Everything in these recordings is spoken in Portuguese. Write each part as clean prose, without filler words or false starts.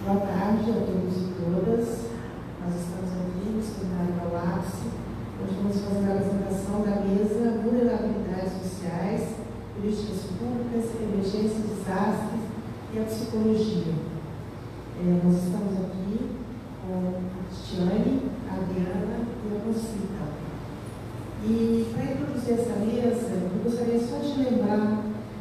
Boa tarde a todos e todas. Nós estamos aqui no Seminário Galapse. Nós vamos fazer a apresentação da mesa Vulnerabilidades Sociais, Políticas Públicas, Emergências, Desastres e a Psicologia. Nós estamos aqui com a Cristiane, a Adriana e a Concita. E para introduzir essa mesa, eu gostaria só de lembrar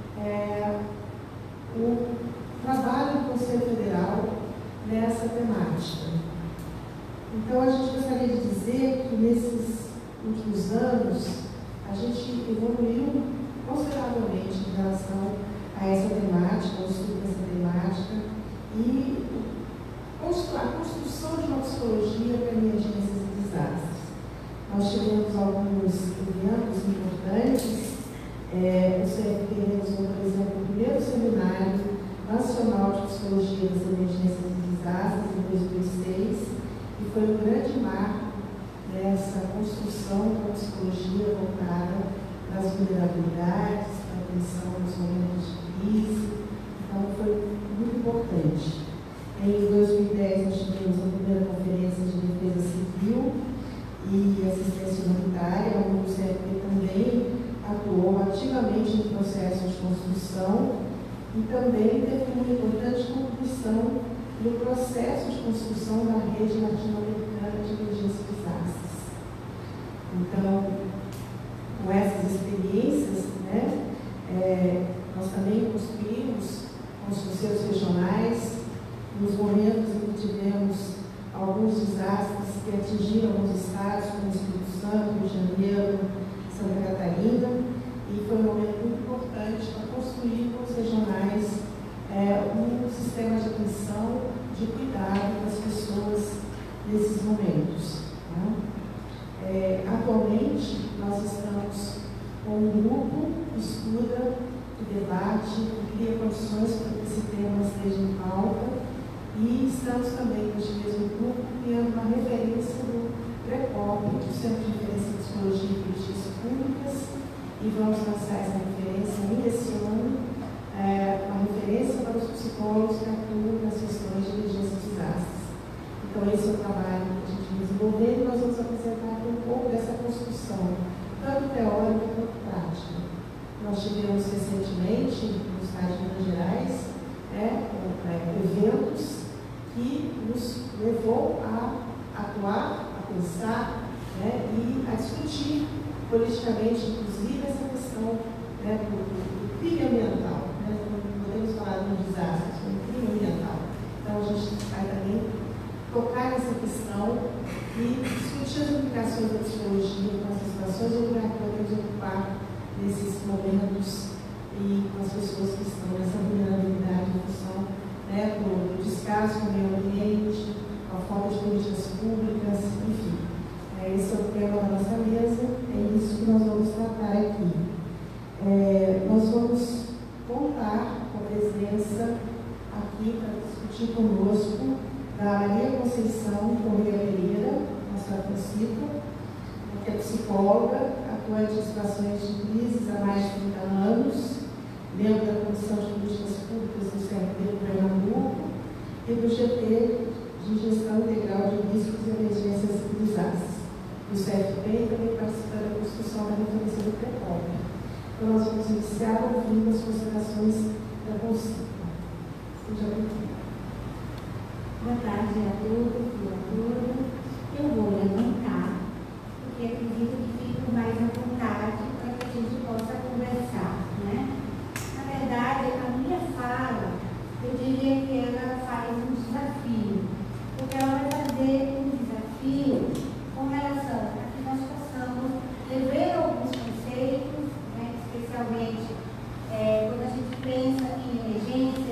o trabalho do Conselho Federal nessa temática. Então, a gente gostaria de dizer que nesses últimos anos a gente evoluiu consideravelmente em relação a essa temática, ao estudo dessa temática e a construção de uma psicologia para emergências e desastres. Nós tivemos alguns eventos importantes. O CFP realizou, por exemplo, o primeiro seminário nacional de psicologia das emergências e desastres em 2006, e foi um grande marco nessa construção da psicologia voltada para as vulnerabilidades, para a atenção nos momentos de crise. Então, foi muito importante. Em 2010, nós tivemos a primeira conferência de defesa civil e assistência humanitária, onde o CFP também atuou ativamente no processo de construção e também teve uma importante contribuição no processo de construção da rede latino-americana de emergência e desastres. Então, com essas experiências, nós também construímos com os conselhos regionais, nos momentos em que tivemos alguns desastres que atingiram alguns estados, como Espírito Santo, Rio de Janeiro, Santa Catarina, e foi um momento muito importante para construir com os regionais um sistema de atenção, de cuidado das pessoas nesses momentos. Atualmente, nós estamos com um grupo que estuda, que debate, que cria condições para que esse tema esteja em pauta, e estamos também, neste mesmo grupo, criando uma referência do PREPOP, do Centro de Referência de Psicologia e Políticas Públicas, e vamos lançar essa referência ainda esse ano, uma referência para os psicólogos que atuam nas questões de emergência e desastres. Então, esse é o trabalho que a gente vem desenvolvendo, e nós vamos apresentar aqui um pouco dessa construção, tanto teórica quanto prática. Nós tivemos recentemente, no estado de Minas Gerais, eventos que nos levou a atuar, a pensar e a discutir politicamente, inclusive, essa questão do crime ambiental. Não podemos falar de um desastre, mas do crime ambiental. Então, a gente vai também tocar nessa questão e discutir as implicações da psicologia com as situações obrigatórias de ocupar nesses momentos e com as pessoas que estão nessa vulnerabilidade em função do descaso com o meio ambiente, a falta de políticas públicas, enfim. Esse é o tema da nossa mesa, é isso que nós vamos tratar aqui. Nós vamos contar com a presença aqui para discutir conosco da Maria Conceição Correia Pereira, nossa Concita, que é psicóloga, atuante em situações de crises há mais de 30 anos, membro da Comissão de Políticas Públicas do CFP do Pernambuco e do GT de Gestão Integral de Riscos e Emergências e Desastres do CFP, e também participa da construção da referência do PREPOP. Então, nós vamos iniciar ouvindo as considerações da Concita. Seja bem-vinda. Boa tarde a todos e a todas. Eu vou levantar, porque acredito que fico mais à vontade para que a gente possa conversar, Na verdade, a minha fala, eu diria que ela faz um desafio, porque ela vai fazer um desafio com relação a que nós possamos rever alguns conceitos, especialmente quando a gente pensa em emergência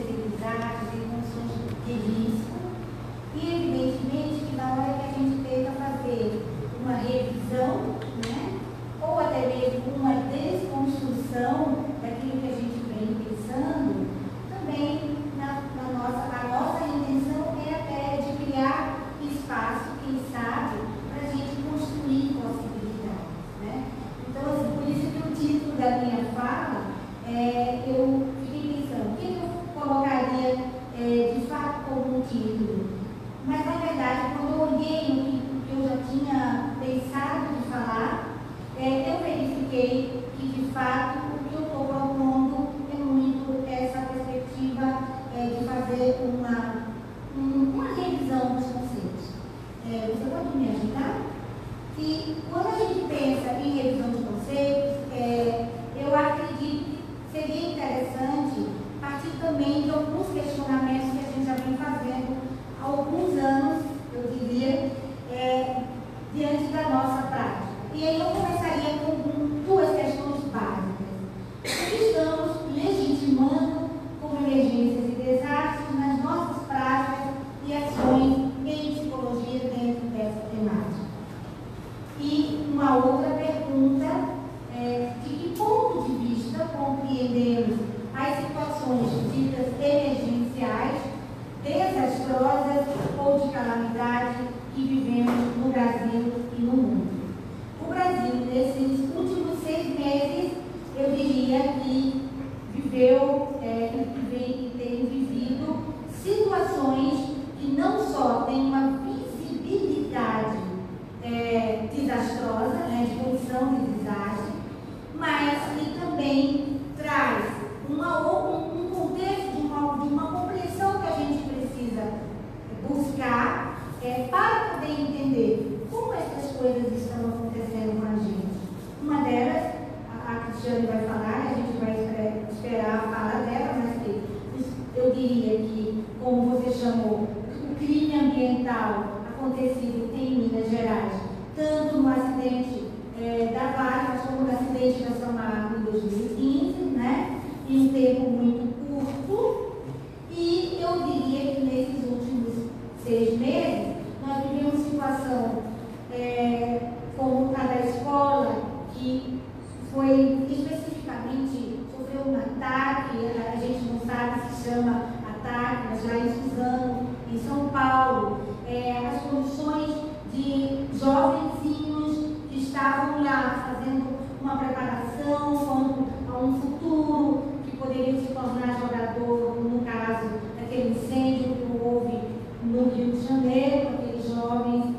título. Mas, na verdade, quando eu olhei no que eu já tinha pensado de falar, eu verifiquei que, de fato, o que eu estou propondo é muito essa perspectiva de fazer uma revisão dos conceitos. Você pode me ajudar? E quando a gente pensa em revisão de conceitos, eu acredito que seria interessante partir também de alguns questionamentos que a gente já vem fazendo há alguns anos, eu diria, diante da nossa prática. E aí eu começaria com duas questões básicas. O que estamos legitimando como emergências e desastres nas nossas práticas e ações em psicologia dentro dessa temática? E uma outra pergunta de que ponto de vista compreendemos as situações ditas emergenciais, desastrosas ou de calamidade que vivemos no Brasil e no mundo? O Brasil, nesses últimos 6 meses, eu diria que viveu e tem vivido situações que não só têm uma visibilidade desastrosa, de condição de desastre, mas que também traz um contexto de uma compreensão que a gente precisa buscar para poder entender como essas coisas estão acontecendo com a gente. Uma delas, a Cristiane vai falar, a gente vai esperar a fala dela, mas que eu diria que, como você chamou, o crime ambiental acontecido em Minas Gerais, tanto no acidente da Vale, como no acidente da São Marcos em 2015, em um tempo muito curto. E eu diria que nesses últimos 6 meses, nós vivemos situação como a da escola, que foi especificamente, sofreu um ataque, a gente não sabe se chama ataque, mas lá em Suzano, em São Paulo, as condições de jovenzinhos que estavam lá fazendo uma preparação quanto a um futuro, que poderiam se tornar jogador, no caso daquele incêndio que houve no Rio de Janeiro, aqueles jovens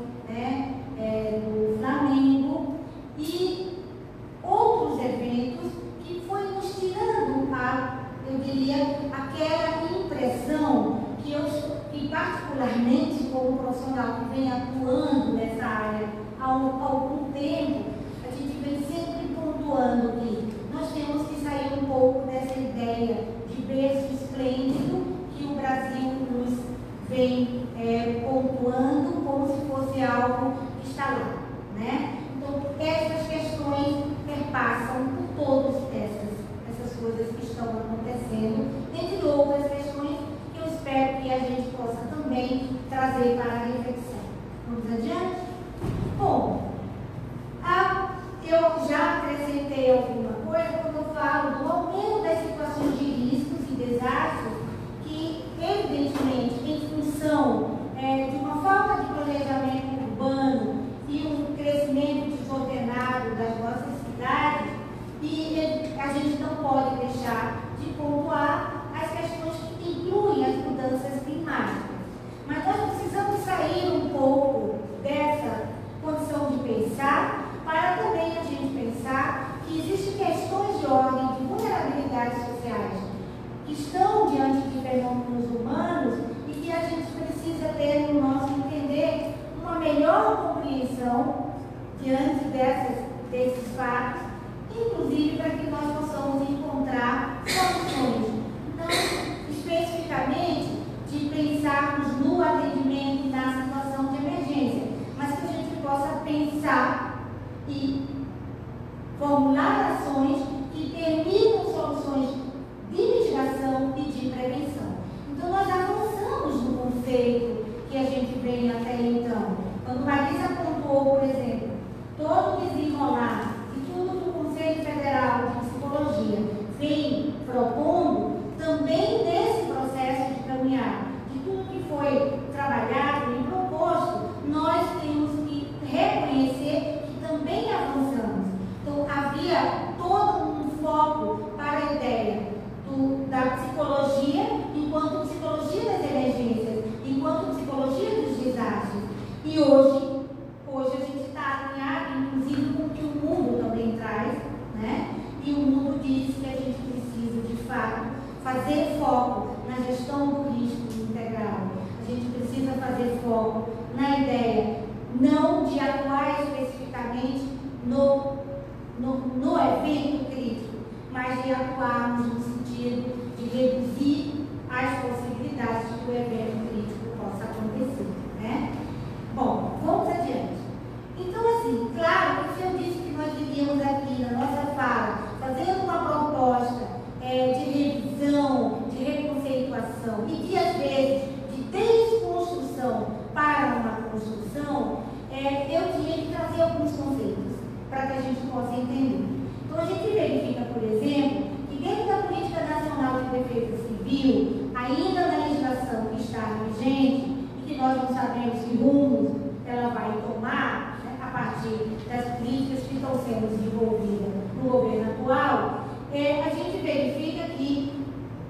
do Flamengo, e outros eventos que foi nos tirando eu diria, aquela impressão que particularmente como profissional que vem atuando nessa área há algum tempo, a gente vem sempre pontuando que nós temos que sair um pouco dessa ideia de berço esplêndido que o Brasil nos vem pontuando como se fosse algo que está lá, Então, essas questões perpassam por todas essas coisas que estão acontecendo, entre outras questões que eu espero que a gente possa também trazer para a reflexão. Vamos adiante? Bom, eu já acrescentei alguma coisa quando eu falo do aumento das situações de riscos e desastres que, evidentemente, em função de uma falta de planejamento urbano e um crescimento desordenado das nossas cidades, e a gente não pode deixar de pontuar as questões que incluem as mudanças climáticas. Mas nós precisamos sair um pouco dessa condição de pensar para também a gente pensar que existem questões de ordem de vulnerabilidades sociais que estão diante de fenômenos humanos e que a gente precisa ter no nosso entender uma melhor compreensão diante desses fatos, inclusive para que nós possamos encontrar na gestão do risco integral. A gente precisa fazer foco na ideia, não de atuar especificamente no evento crítico, mas de atuarmos no sentido de reduzir as possibilidades de que o evento crítico possa acontecer, né? Bom, vamos adiante. Então, assim, claro que se eu disse que nós vivíamos aqui na nossa fala, fazendo uma proposta de revisão, de reconceituação e de, às vezes, de desconstrução para uma construção, eu tinha que trazer alguns conceitos para que a gente possa entender. Então, a gente verifica, por exemplo, que dentro da Política Nacional de Defesa Civil, ainda na legislação que está vigente, e que nós não sabemos que rumo ela vai tomar, né, a partir das políticas que estão sendo desenvolvidas no governo atual, a gente verifica que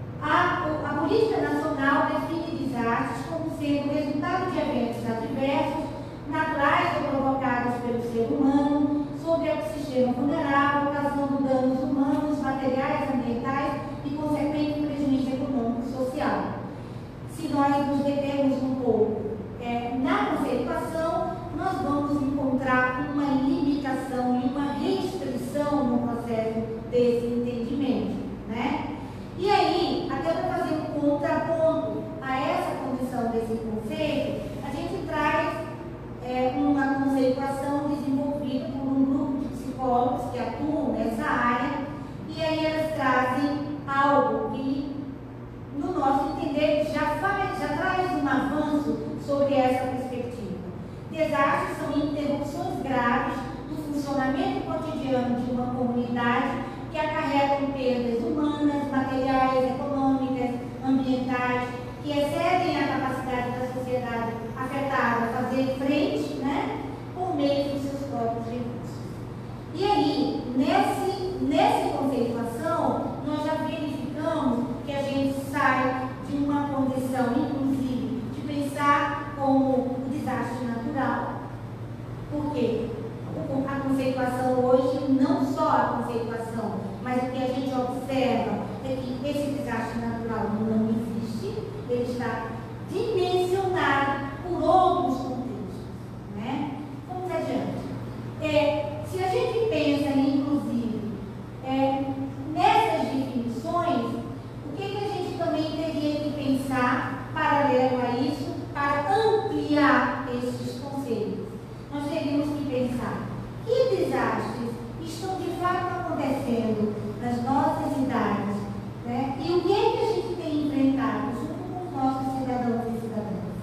a Política Nacional define desastres como sendo resultado de eventos adversos, naturais ou provocados pelo ser humano, sobre o ecossistema vulnerável, ocasionando danos humanos, materiais, ambientais e consequente prejuízo econômico e social. Se nós nos determos um pouco na conceituação, nós vamos encontrar uma limitação e uma restrição no processo desse entendimento, né? E aí, até para fazer um contraponto a essa condição desse conceito, a gente traz uma conceituação desenvolvida por um grupo de psicólogos que atuam nessa área, e aí elas trazem algo que, no nosso entender, já traz um avanço sobre essa perspectiva. Desastres são interrupções graves do funcionamento cotidiano de uma comunidade que acarretam perdas humanas, materiais, econômicas, ambientais, que excedem a capacidade da sociedade afetada a fazer frente, né, por meio dos seus próprios recursos. E aí, nessa conceituação, nós já verificamos que a gente sai de uma condição, inclusive, de pensar como o desastre natural. Por quê? A conceituação hoje, não só a conceituação, mas o que a gente observa é que esse desastre natural não existe, ele está dimensionado por outros contextos, né? Vamos adiante. Se a gente pensa, inclusive, nessas definições, o que a gente também teria que pensar, paralelo a isso, para ampliar esses conceitos? Nós teríamos que pensar que desastres estão de fato acontecendo nas nossas cidades, né? E o que é que a gente tem enfrentado junto com os nossos cidadãos e cidadãs?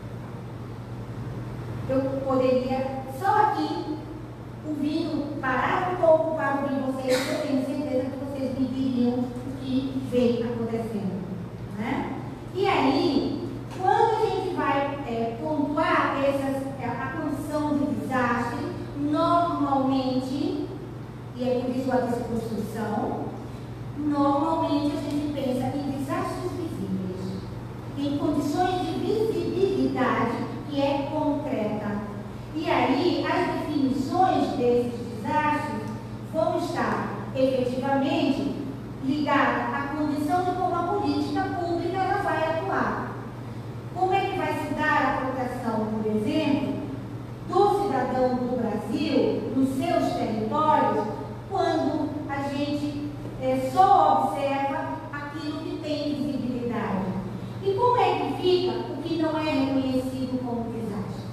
Eu poderia só aqui parar um pouco para ouvir vocês, eu tenho certeza que vocês me diriam o que vem acontecendo, né? E aí, quando a gente vai pontuar a condição de desastre, normalmente, e é por isso a desconstrução, normalmente a gente pensa em desastres visíveis, em condições de visibilidade que é concreta. E aí, as definições desses desastres vão estar efetivamente ligadas à condição de como a política pública ela vai atuar. Como é que vai se dar a proteção, por exemplo, do cidadão do Brasil nos seus territórios, quando a gente só observa aquilo que tem visibilidade? E como é que fica o que não é reconhecido como desastre?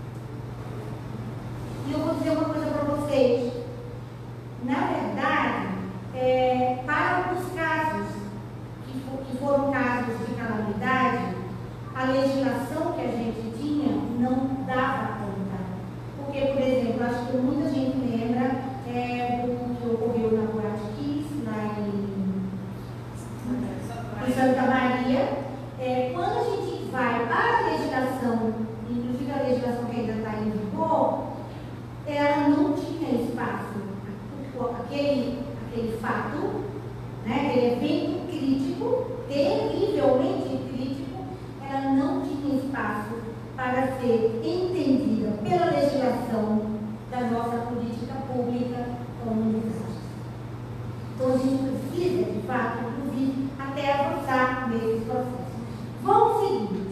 E eu vou dizer uma coisa para vocês. Na verdade, para os casos que foram casos de calamidade, a legislação que a gente tinha não dava conta. Porque, por exemplo, acho que muita gente lembra do que ocorreu na Guaratiquis, lá em Santa Maria. Quando a gente vai para a legislação, inclusive a legislação que ainda está em vigor, ela não tinha espaço. Aquele fato, né, aquele evento crítico, terrivelmente crítico, ela não tinha espaço para ser entendida pela legislação da nossa política pública como um desastre. Então, a gente precisa, de fato, inclusive, até avançar nesse processo.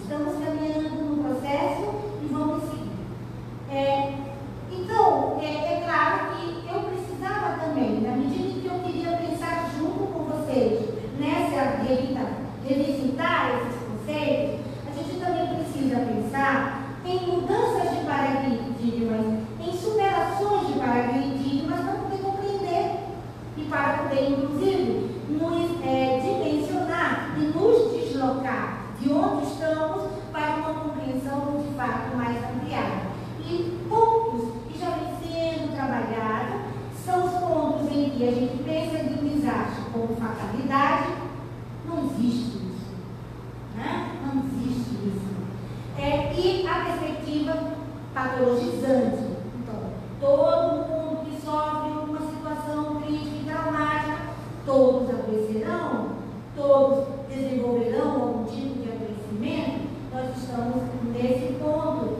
Estamos caminhando no processo e vamos seguir. Então, é claro que eu precisava também, na medida que eu queria pensar junto com vocês nessa revisitar esses conceitos, a gente também precisa pensar em mudanças de paradigmas, em superações de paradigmas para poder compreender e para poder, inclusive, nos dimensionar e nos deslocar de onde estamos para uma compreensão de fato mais ampliada. E pontos que já vem sendo trabalhados são os pontos em que a gente pensa em desastre como fatalidade. Não existe isso, né? Não existe isso. E a perspectiva patologizante. Então, todo mundo que sofre uma situação crítica e traumática, todos adoecerão, todos desenvolverão algum tipo de adoecimento. Nós estamos nesse ponto,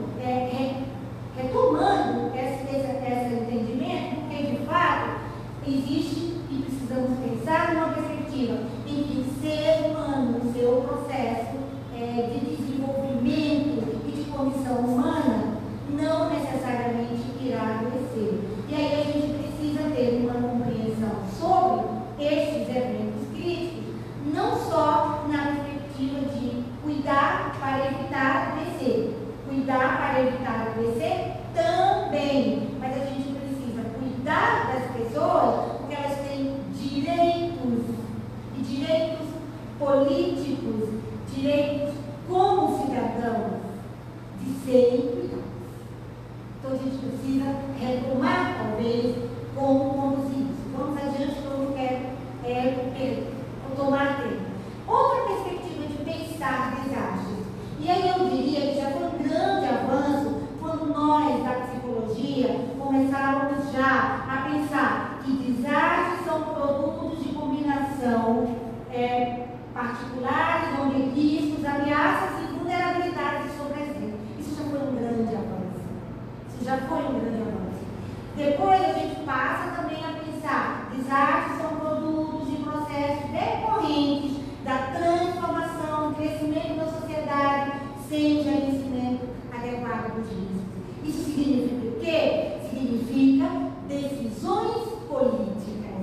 retomando esse entendimento, porque de fato existe e precisamos pensar numa perspectiva em que o ser humano, no seu processo de desenvolvimento e de condição humana, não necessariamente irá adoecer. E aí a gente precisa ter uma compreensão sobre estes eventos críticos, não só na perspectiva de cuidar para evitar adoecer. Cuidar para evitar adoecer também, mas a gente precisa cuidar das pessoas porque elas têm direitos, e direitos políticos, direitos como cidadãos, de serem cuidados. Então a gente precisa retomar, talvez, como conduzir isso. Vamos adiante, que eu não quero tomar tempo. Outra perspectiva de pensar desastres. E aí eu diria que já foi um grande avanço quando nós, da psicologia, começávamos já a pensar que desastres são produtos de combinação particulares, onde riscos, ameaças e vulnerabilidades estão presentes. Isso já foi um grande avanço. Isso já foi um grande avanço. Depois a gente passa também a pensar, desastres são produtos e processos decorrentes da transformação, crescimento da sociedade, sem gerenciamento adequado dos riscos. Isso significa o quê? Significa decisões políticas.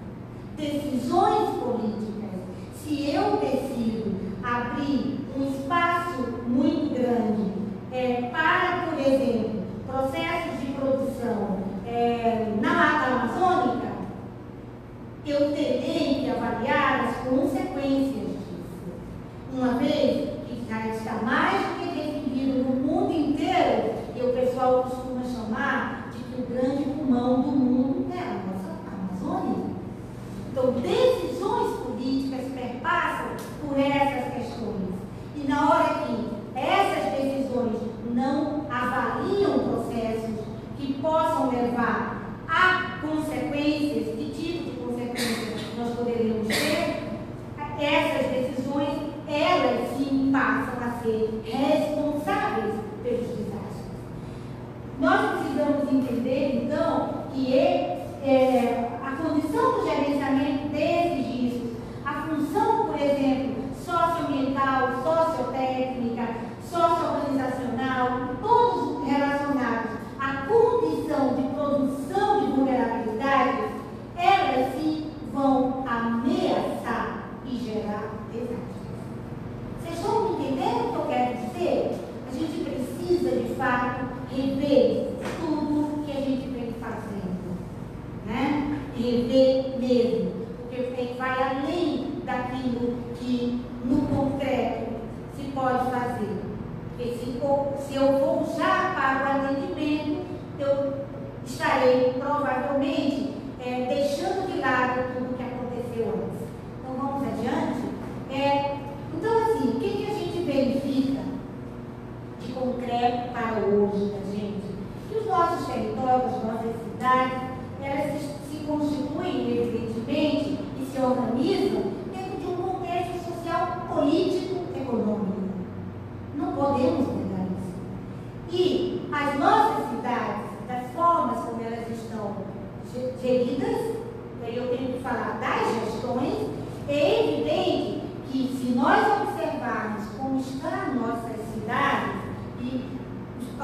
Decisões políticas. Se eu decido abrir um espaço muito grande para, por exemplo, processos de produção na Mata Amazônica, eu terei que avaliar as consequências disso. Uma vez que já está mais do que definido no mundo inteiro, e o pessoal costuma chamar de que o grande pulmão do mundo é a nossa Amazônia. Então, decisões políticas perpassam por essas questões. E na hora que essas decisões não avaliam processos que possam levar a consequências, que tipo de consequências nós poderíamos ter, essas decisões, elas sim passam a ser responsáveis pelos desastres. Nós precisamos entender, então, que a condição do gerenciamento desses riscos, a função, por exemplo, socioambiental, sociotécnica, socioorganizacional, todos relacionados à condição de produção de vulnerabilidade, elas sim vão ameaçar e gerar desastres. Vocês estão entendendo o que eu quero dizer? A gente precisa, de fato, rever tudo que a gente vem fazendo, né? Rever mesmo, porque vai além daquilo que no concreto se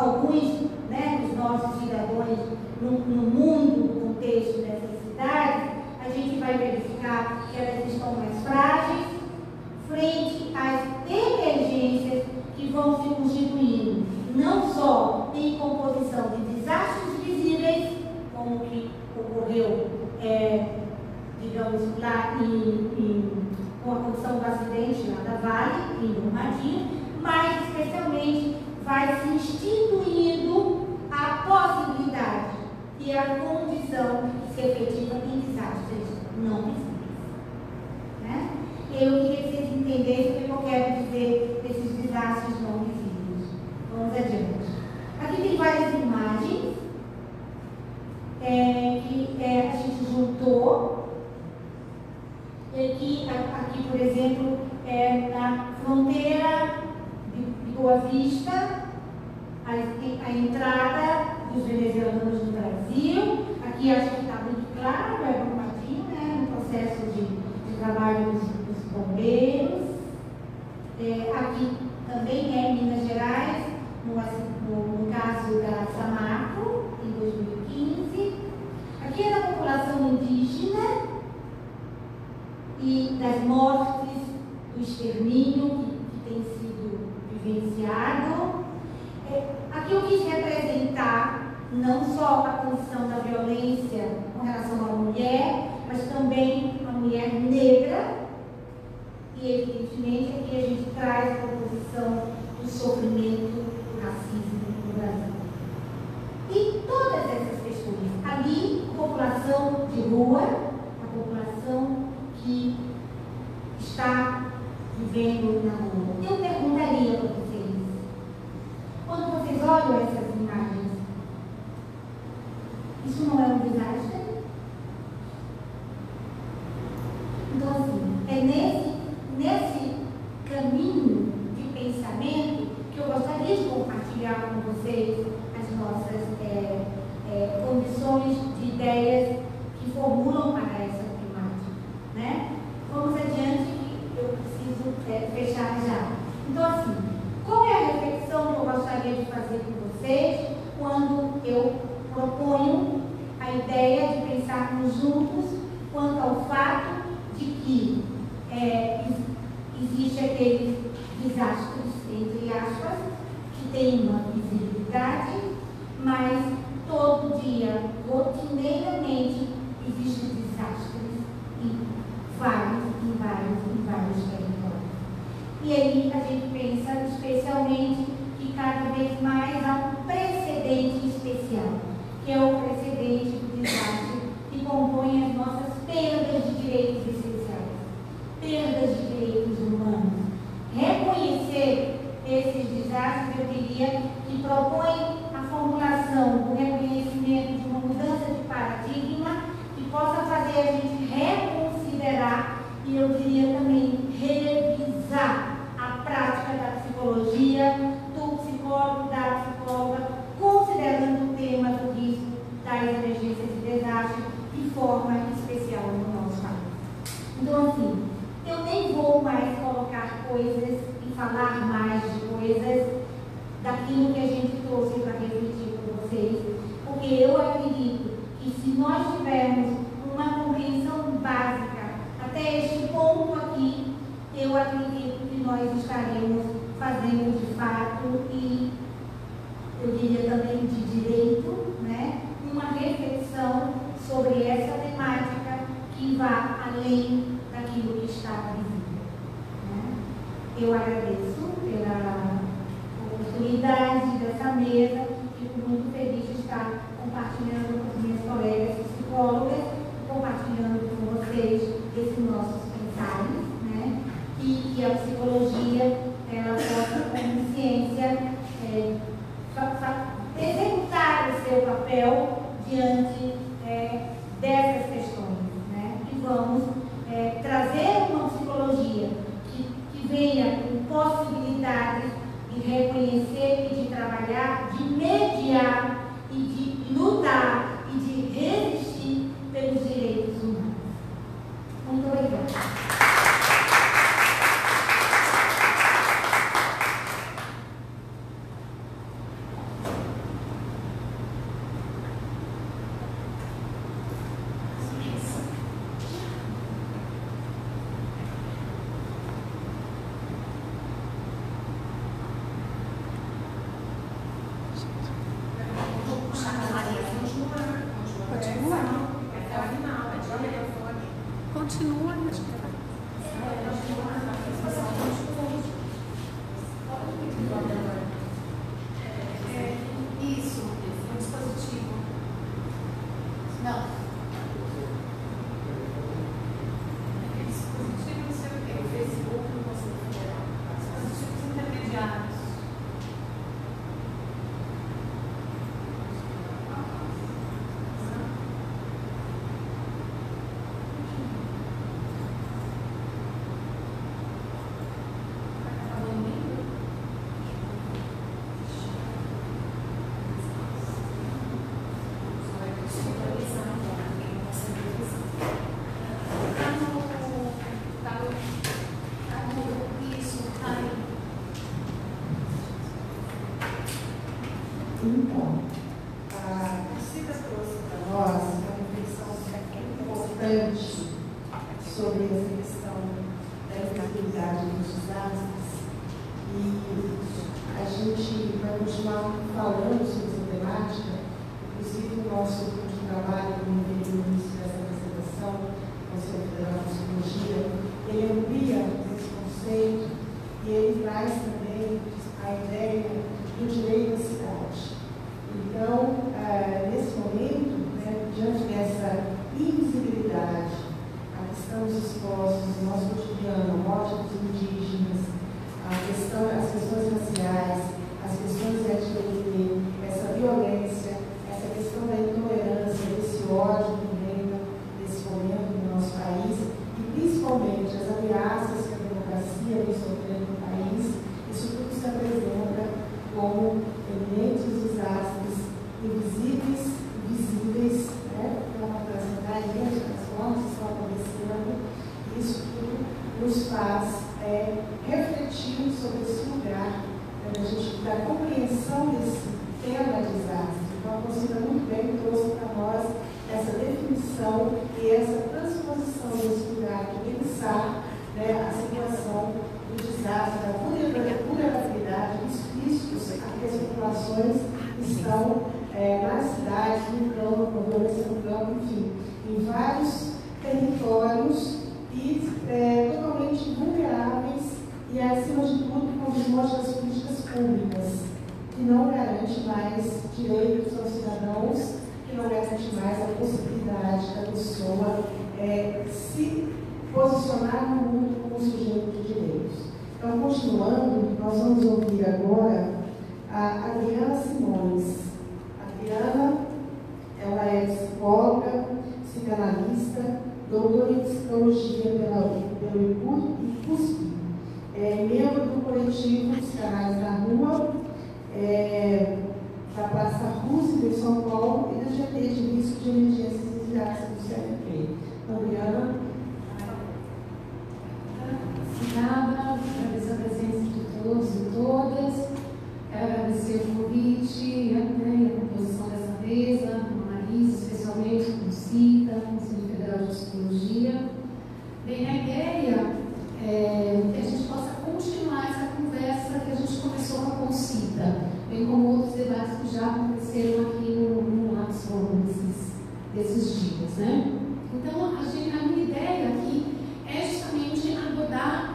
alguns, né, dos nossos cidadãos no mundo, no contexto dessas cidades, a gente vai verificar que elas estão mais frágeis frente às emergências que vão se constituindo, não só em composição de desastres visíveis, como que ocorreu, digamos, lá com a condição do acidente lá da Vale, em Brumadinho, mas especialmente vai se instituindo a possibilidade e a condição de se efetiva em desastres não visíveis. Né? Eu queria que vocês entendessem o que eu quero dizer desses desastres não visíveis. Vamos adiante. Aqui tem várias imagens que a gente juntou. Aqui, por exemplo, na fronteira de Boa Vista, a entrada dos venezuelanos no Brasil. Aqui acho que está muito claro, é Brumadinho, né, no processo de trabalho dos bombeiros. Aqui também é Minas Gerais, no caso da Samarco, em 2015. Aqui é da população indígena e das mortes, do extermínio que tem sido vivenciado. Aqui eu quis representar não só a condição da violência com relação à mulher, mas também a mulher negra. E, evidentemente, aqui a gente traz a proposição do sofrimento do racismo no Brasil. E todas essas questões. Ali, a população de rua, a população que está vivendo na rua. Eu perguntaria para vocês, quando vocês olham essas imagens, isso não é um desastre? Então, assim, é nesse caminho de pensamento que eu gostaria de compartilhar com vocês as nossas condições de ideias que formulam para essa temática, né? Vamos adiante, que eu preciso fechar já. Então, assim, qual é a reflexão que eu gostaria de fazer com vocês quando eu proponho a ideia de pensarmos juntos quanto ao fato de que existe aqueles desastres, entre aspas, que tem uma visibilidade, mas todo dia, rotineiramente, existem desastres em vários territórios. E aí a gente pensa especialmente que cada vez mais há um precedente especial, que é o precedente do desastre que compõe as nossas perdas de direitos essenciais, perdas de direitos humanos. Reconhecer esses desastres, eu diria, que propõe a formulação do reconhecimento de uma mudança de paradigma que possa fazer a gente reconsiderar e, eu diria também, revisar a prática da psicologia, do psicólogo, da psicóloga, considerando o tema do risco das emergências e desastres de forma especial no nosso país. Então, assim, eu nem vou mais colocar coisas e falar mais de coisas daquilo que a gente trouxe para refletir com vocês, porque eu acredito que se nós tivermos uma compreensão básica até este ponto aqui, eu acredito que nós estaremos fazendo de fato e, eu diria também de direito, né, uma reflexão sobre essa temática que vá além daquilo que está visível. Né? Eu agradeço pela oportunidade dessa mesa e fico muito feliz de estar compartilhando com as minhas colegas psicólogas, compartilhando com vocês esses nossos pensares, né? E que a psicologia ela possa, como ciência, executar o seu papel diante dessas questões, né? E vamos trazer uma psicologia que venha com possibilidades de reconhecer e de trabalhar, de mediar e de lutar e de resistir pelos direitos humanos. Muito obrigada. continua. Isso, o dispositivo. Não. Aquele dispositivo, não sei o que, o Facebook, não consigo falar. Dispositivos intermediários. Então, a Cida trouxe para nós uma reflexão importante sobre essa questão da estabilidade dos desastres, e a gente vai continuar falando sobre essa temática. Inclusive o nosso grupo de trabalho, no início dessa apresentação, o Conselho Federal de Psicologia, ele amplia esse conceito e ele traz também a ideia do direito à cidade. Então, nesse momento, né, diante dessa invisibilidade a que estamos expostos no nosso cotidiano, a morte dos indígenas, as questões raciais, as questões LGBT, essa violência, essa questão da intolerância, desse ódio que reina nesse momento no nosso país, e principalmente as ameaças que a democracia vem sofrendo no país, isso tudo se apresenta como eminentes desastres invisíveis, visíveis, né, pela transcendentalidade, as formas que estão acontecendo. Isso tudo nos faz refletir sobre esse lugar, da compreensão desse tema desastre. Então, a Conselho muito bem trouxe para nós essa definição e essa transposição desse lugar de pensar, né, a situação do desastre, da vulnerabilidade, dos riscos a que as populações estão nas cidades, no campo, na violência no campo, enfim, em vários territórios e totalmente vulneráveis e, acima de tudo, com desmonte das políticas públicas, que não garante mais direitos aos cidadãos, que não garante mais a possibilidade da pessoa se posicionar no mundo como sujeito de direitos. Então, continuando, nós vamos ouvir agora a Adriana Simões. A Adriana, ela é psicóloga, psicanalista, doutora em psicologia pelo IPUSP, membro do coletivo Psicanálise na Rua, da Praça Roosevelt em São Paulo e do GT de Risco de Emergências e Desastres do CFP. Adriana. Obrigada, agradecer a presença de todos e todas. Quero agradecer o convite, né, a composição dessa mesa, a Marisa, especialmente com o CITA, Conselho Federal de Psicologia. Bem, a ideia é que a gente possa continuar essa conversa que a gente começou com a Concita, bem como outros debates que já aconteceram aqui no Lápis desses dias, né? Então, a minha ideia aqui é justamente abordar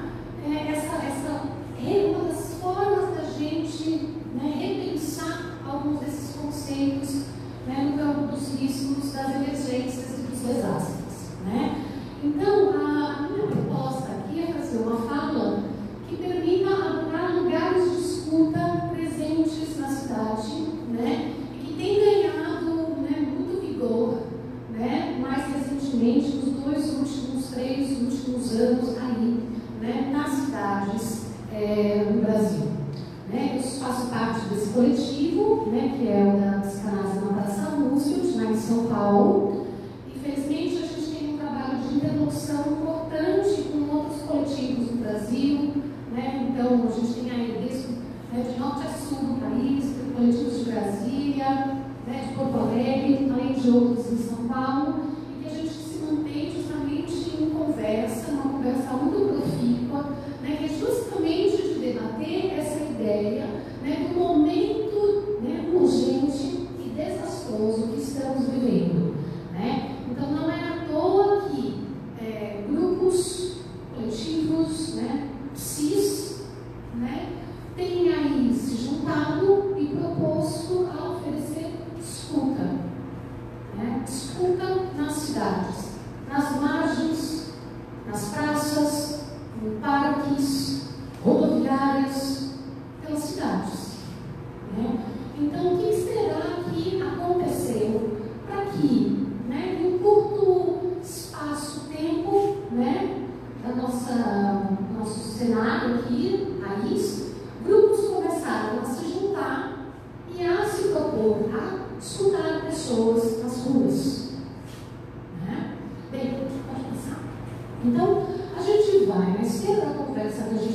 uma das formas da gente, né, repensar alguns desses conceitos, né, no campo dos riscos, das emergências e dos desastres, né? Então, a minha proposta aqui é fazer uma fala que permita abordar lugares de escuta presentes na cidade, né, e que tem ganhado, né, muito vigor, né, mais recentemente, nos 3 últimos anos aí, né, nas cidades no Brasil. Né, eu faço parte desse coletivo, né, que é o da Psicanálise na Praça Roosevelt, lá em São Paulo. Infelizmente, a gente tem um trabalho de interlocução importante com outros coletivos do Brasil, né, então a gente tem aí desde, né, de norte a sul do país, coletivos de Brasília, né, de Porto Alegre, além de outros em São Paulo, e que a gente se mantém justamente em conversa, uma conversa muito profícua, né, que é justamente de debater essa ideia, né, do momento, né, urgente e desastroso que estamos vivendo, né? Então, não é à toa que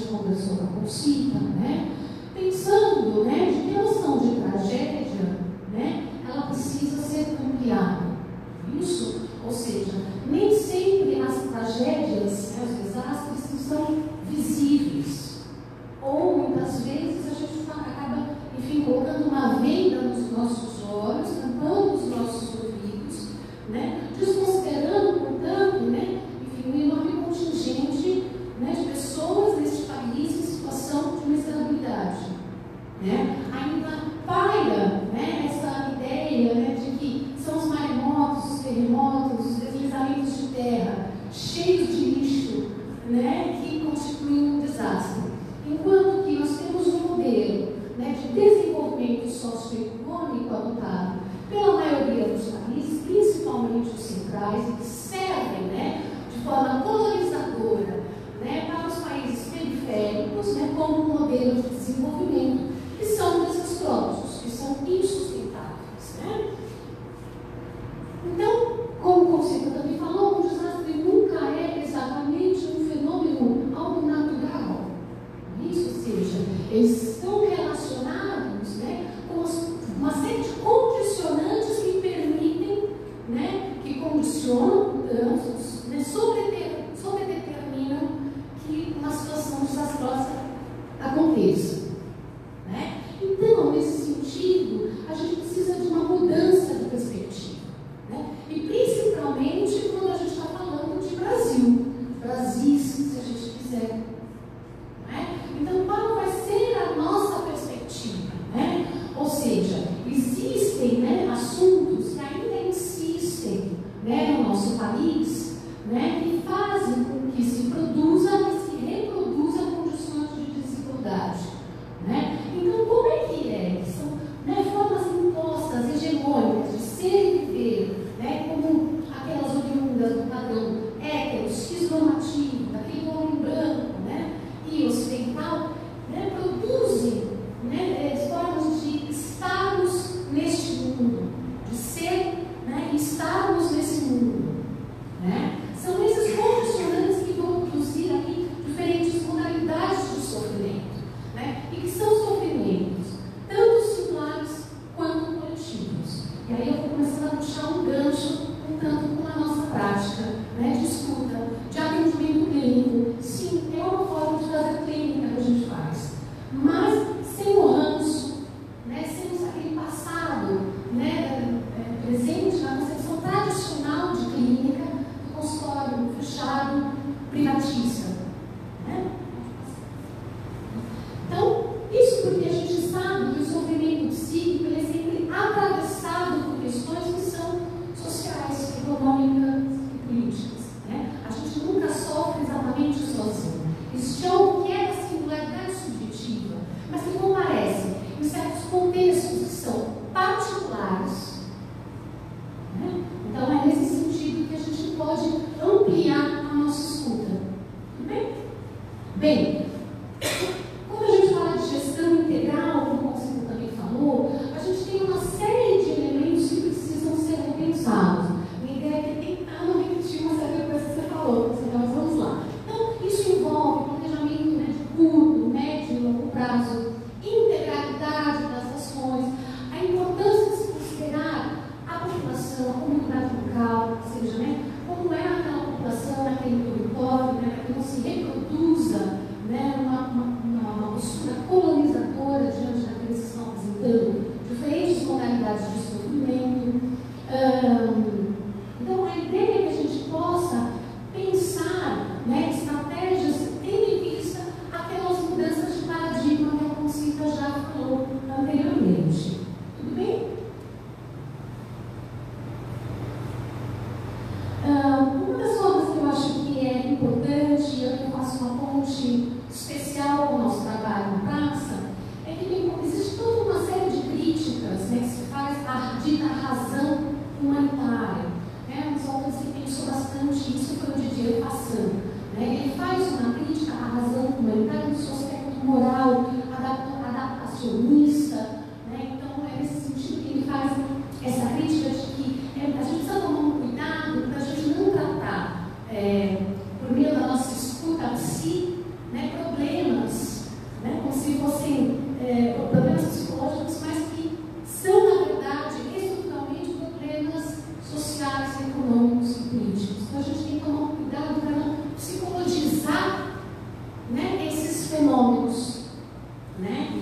gente conversou na consulta, né? Pensando, né, de que a noção de tragédia, né, ela precisa ser ampliada. Isso, ou seja, nem sempre as tragédias, né, os desastres são visíveis. Ou muitas vezes a gente acaba, enfim, colocando uma venda nos nossos olhos, tampando os nossos ouvidos, né, desconsiderando, portanto, né, enfim, um enorme contingente, né, de pessoas neste país em situação de miserabilidade. Né? Ainda paira, né, essa ideia, né, de que são os maremotos, os terremotos, os deslizamentos de terra cheios de lixo, né, que constituem um desastre. Enquanto que nós temos um modelo, né, de desenvolvimento socioeconômico adotado pela maioria dos países, principalmente os centrais, que servem, né, de forma colonizadora, né, para os países periféricos, né, como um modelo de desenvolvimento, que são desastrosos, que são insustentáveis. Né? Então, como o Conceito também falou, um desastre nunca é exatamente um fenômeno algo natural. Isso, ou seja, eles estão relacionados, né, com uma série de condicionantes que permitem, né, que condicionam, portanto, né, sobredeterminam que uma situação desastrosa aconteça. Né? Então, nesse sentido, a gente precisa de uma mudança de perspectiva. Né? E principalmente quando a gente está falando de Brasil, Brasis, se a gente quiser. Né? Então, qual vai ser a nossa perspectiva? Né? Ou seja, existem, né, assuntos que ainda insistem, né, no nosso país, né, que fazem com que se produza e se reproduza condições de desigualdade. Né? Então, como é que é? São, né, formas impostas, hegemônicas de ser e viver, né, como aquelas oriundas do padrão hétero, cisnormativo, daquele homem branco, né, e ocidental, né, produzem, né, formas de estarmos neste mundo, de ser, né, e estarmos nesse mundo. Né? São esses condicionantes que vão produzir aqui diferentes modalidades de sofrimento. Né? E que são sofrimentos, tanto singulares quanto coletivos. E aí eu vou começar a puxar um gancho, um tanto com a nossa prática, né, de escuta, de atendimento clínico. Sim, é uma forma de fazer clínica que a gente faz, mas sem o ranço, né, sem aquele passado, né, presente na concepção tradicional de clínica, do consultório fechado, privatista. Né? Então, isso porque a gente sabe que o sofrimento psíquico ele é sempre atravessado por questões que são sociais, econômicas e políticas. Né? A gente nunca sofre exatamente sozinho. Existe algo que é da singularidade subjetiva, mas que comparece em certos contextos que são particulares. Né? Então, é nesse sentido que a gente pode ampliar a nossa escuta. Tudo bem? Bem, quando a gente fala de gestão integral, como o Conceito também falou, a gente tem uma série de elementos que precisam ser repensados. Minha ideia é que tentar não repetir uma série de coisas que você falou, então vamos lá. Então, isso envolve planejamento, né, de curto, médio e longo prazo, integralidade das ações, a importância de se considerar a população, a comunidade local, ou seja, né, como é aquela população naquele território, né, para que não se reproduza, né, uma postura colonizadora diante daqueles que estão apresentando diferentes modalidades de sofrimento. Então, a ideia é que a gente possa pensar, né, estratégias tendo em vista aquelas mudanças de paradigma que a Conceita já falou anteriormente. Tudo bem? Uma das formas que eu acho que é importante, eu faço uma ponte especial com o nosso trabalho na praça, é que existe toda uma série de críticas, né, que se faz a dita razão humanitária. Né? Os autores que pensou bastante isso foi o Didier Fassin. Né? Ele faz uma crítica à razão humanitária no seu aspecto moral, adaptacionista. Né? Então, é nesse sentido que ele faz essa crítica de que a gente precisa tomar um cuidado para a gente não tratar, por meio da nossa escuta, né, problemas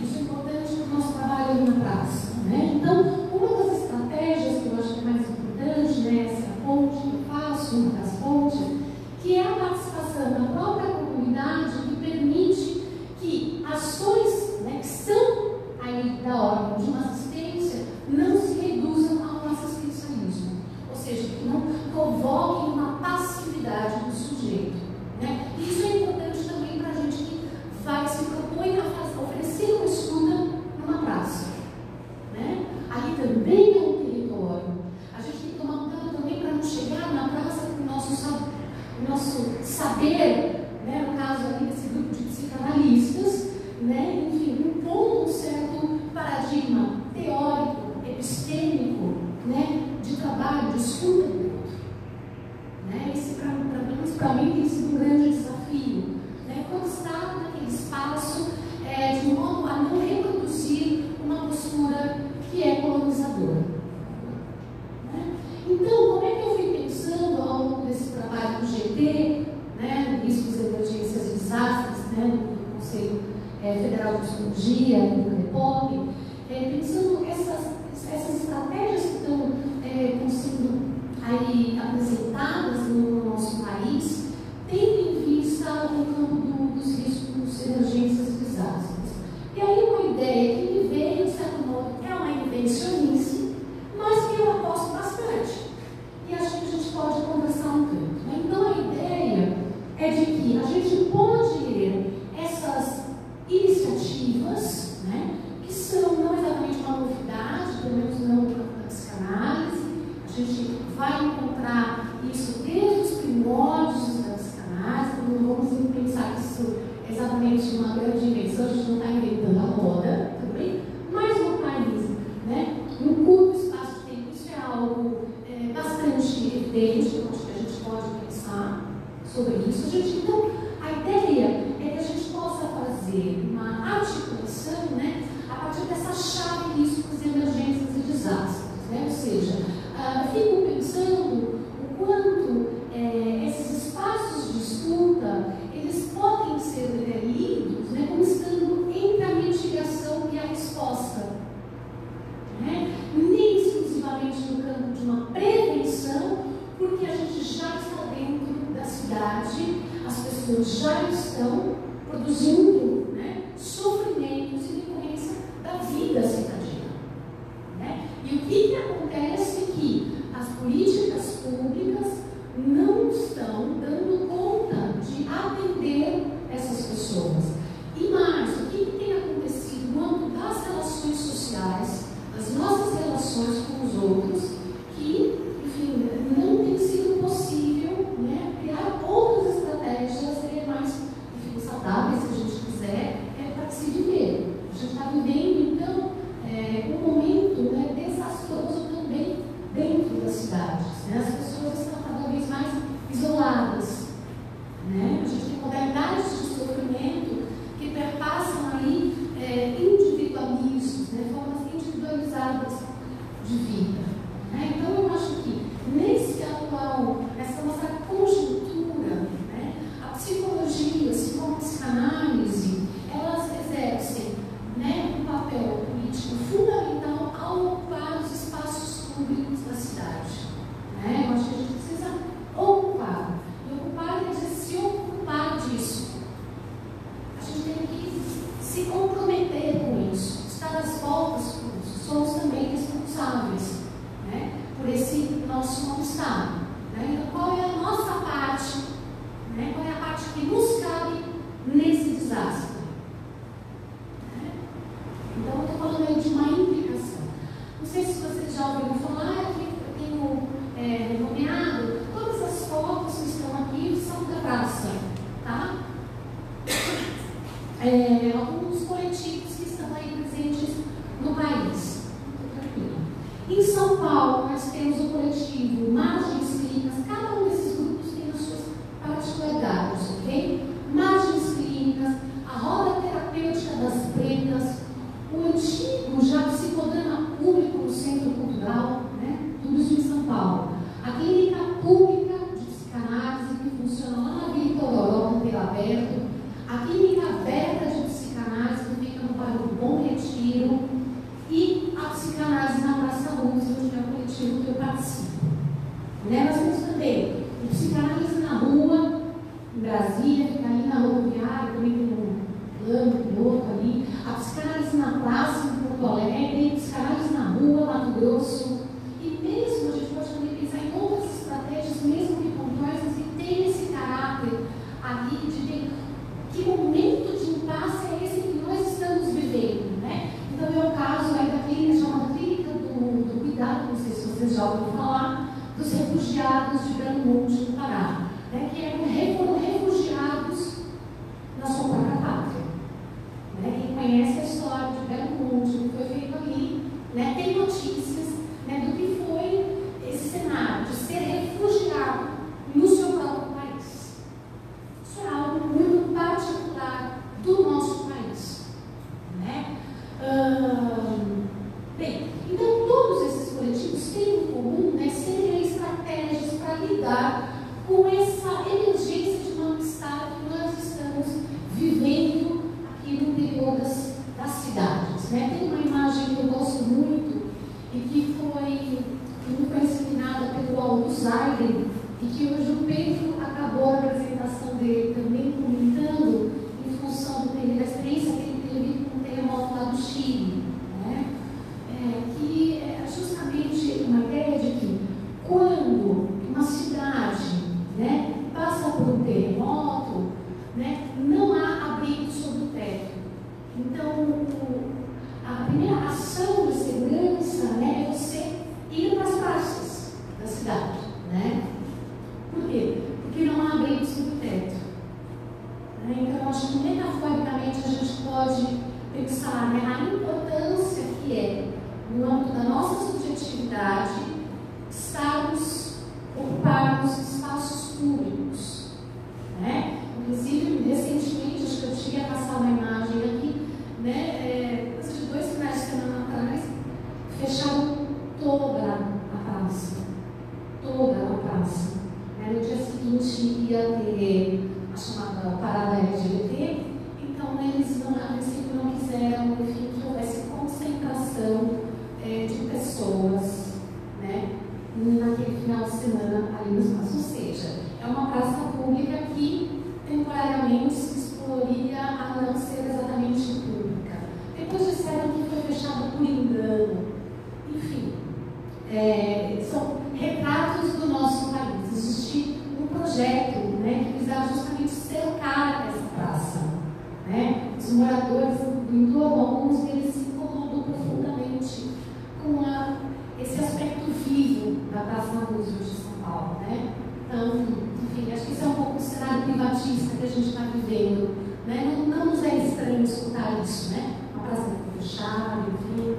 isso é importante para o nosso trabalho ali na praça, né? Então, uma das estratégias que eu acho que é mais importante, né, essa ponte que eu faço, uma das pontes, que é a participação da própria comunidade, que permite que ações, né, que são aí da ordem de uma assistência não se reduzam a um assistencialismo, ou seja, que não provoquem uma passividade do sujeito, né? Isso é importante também para a gente que se propõe a oferecer uma escuta numa praça, né? Ali também é um território. A gente tem que tomar cuidado também para não chegar na praça com o nosso saber, né? No caso ali desse grupo de psicanalistas, né? Enfim, impondo um certo paradigma teórico, epistêmico, né? De trabalho, de escuta do outro, né? Esse, para mim, tem sido um grande desafio, né? Quando está naquele espaço, de modo a não reproduzir uma postura que é colonizadora, né? Então, como é que eu fui pensando ao longo desse trabalho do GT, né, no Riscos, Emergências e Desastres, né, do Conselho Federal de Psicologia, do CREPOP, pensando essas estratégias que estão sendo aí apresentadas no nosso país, tendo em vista o campo dos riscos, emergências e desastres. E aí uma ideia que me veio, de certo modo, é uma invencionice, mas que eu aposto bastante. E acho que a gente pode conversar um tanto, né? Então a ideia é de que a gente pode ler essas iniciativas, né, que são não exatamente uma novidade, pelo menos não no campo da psicanálise. A gente vai encontrar isso desde os primórdios da psicanálise, não vamos pensar que isso é exatamente uma grande invenção, a gente não está inventando a roda, também, mas no país, né, num curto espaço de tempo, isso é algo bastante evidente, eu acho que a gente pode pensar sobre isso. Então, a ideia é que a gente possa fazer uma articulação, né, a partir dessa chave riscos, emergências e desastres, né? Ou seja, eu fico pensando o quanto esses espaços de escuta, eles podem ser lidos, né, como estando entre a mitigação e a resposta, né? Nem exclusivamente no campo de uma prevenção, porque a gente já está dentro da cidade, as pessoas já estão produzindo, né, sofrimentos em decorrência da vida cidadina, né? E o que acontece é que as políticas públicas não estão dando conta de atender essas pessoas. E mais, o que tem acontecido no âmbito das relações sociais, das nossas relações com os outros, que, enfim, não tem sido possível, né, criar outras estratégias mais, enfim, saudáveis, se a gente quiser, para se viver. A gente está vivendo, então, um momento, né, desastroso também dentro das cidades, né? As pessoas estão cada vez mais isoladas, né? A gente tem modalidades de sofrimento que perpassam aí individualismos, né? Formas individualizadas de vida, né? Então eu acho que nessa nossa conjuntura, né, a psicologia, assim como a psicanálise, elas exercem, né, um papel político fundamental ao ocupar os espaços públicos da cidade, né? Eu acho que a gente precisa ocupar. E ocupar quer dizer se ocupar disso. A gente tem que se comprometer com isso, estar às voltas com isso. Somos também responsáveis, né, por esse nosso mal-estar, né? Então, qual é a nossa parte, né? Qual é a parte que nos cabe nesse desastre? Né? Então, eu estou falando aí de uma implicação. Não sei se vocês já ouviram falar, aqui eu tenho nomeado, todas as fotos que estão aqui são da praça, tá? Alguns coletivos que estão aí presentes no país. Em São Paulo, nós temos o coletivo Margens Clínicas. Cada um desses grupos tem as suas particularidades, ok? Margens Clínicas, a Roda Terapêutica das Pretas, o antigo já Psicodrama Público no Centro Cultural, né? Tudo isso em São Paulo. A Clínica Pública de Psicanálise, que funciona lá na Vila Itororó, no Pelo Aberto. A Clínica Aberta de Psicanálise, que fica no bairro Bom surgiram, e a psicanálise na Praça Roosevelt, que é o coletivo que eu participo. Né? Nós temos também o psicanálise na rua, em Brasília, fica ali na rodoviária, também tem um plano piloto ali, a psicanálise na praça, em Porto Alegre, psicanálise na rua, Mato Grosso, e mesmo a gente pode também pensar em outras estratégias, mesmo que pontuais, que tem esse caráter ali de ver que momento de impasse é esse que nós estamos vivendo, né? Então é o caso aí da clínica chamada Clínica do Cuidado, não sei se vocês já ouviram falar, dos refugiados de Belo Monte, no Pará, né? Que foram refugiados na sua própria pátria. Né? Quem conhece a história de Belo Monte, o que foi feito ali, né? Tem notícias, né, do que foi esse cenário de ser refugiado no seu próprio país. Isso é algo muito particular do nosso país. Né? Bem, então todos esses coletivos têm em comum, né, serem estratégias para lidar com essa emergência de mal-estar que nós estamos vivendo aqui no interior das cidades. Né? Tem uma imagem que eu gosto muito e que foi ensinada pelo August Zeiger e que hoje o Pedro acabou a apresentação dele também comentando em função da experiência que ele teve com o terremoto lá do Chile. Né? Que é justamente uma ideia de que quando uma cidade, né, passa por um terremoto, né, não há abrigo sobre o teto. Então, a primeira ação de segurança, né, é você ir para as praças da cidade. Né? Por quê? Porque não há abrigo sobre o teto. Né? Então, acho que metaforicamente a gente pode pensar, né, a importância que é, no âmbito da nossa subjetividade, ocuparmos espaços públicos. Né? Inclusive, recentemente, acho que eu cheguei a passar uma imagem aqui, né, coisa de 2 finais de semana atrás, fecharam toda a praça. Toda a praça. Né? No dia seguinte ia ter a chamada parada LGBT, então eles a princípio não quiseram, enfim, que houvesse concentração de pessoas, né, naquele final de semana ali no espaço. Ou seja, é uma praça pública que temporariamente se exploria a não ser exatamente pública. Depois disseram que foi fechada por engano. Enfim, são retratos do nosso país. Existe um projeto, né, que visava justamente cercar essa praça. Né? Os moradores do entorno, alguns deles se incomodam profundamente com esse aspecto vivo da Praça Roosevelt de São Paulo. Né? Então, enfim, acho que isso é um pouco o cenário privatista que a gente está vivendo. Né? Não nos é estranho escutar isso, né? Uma praça fechada, enfim.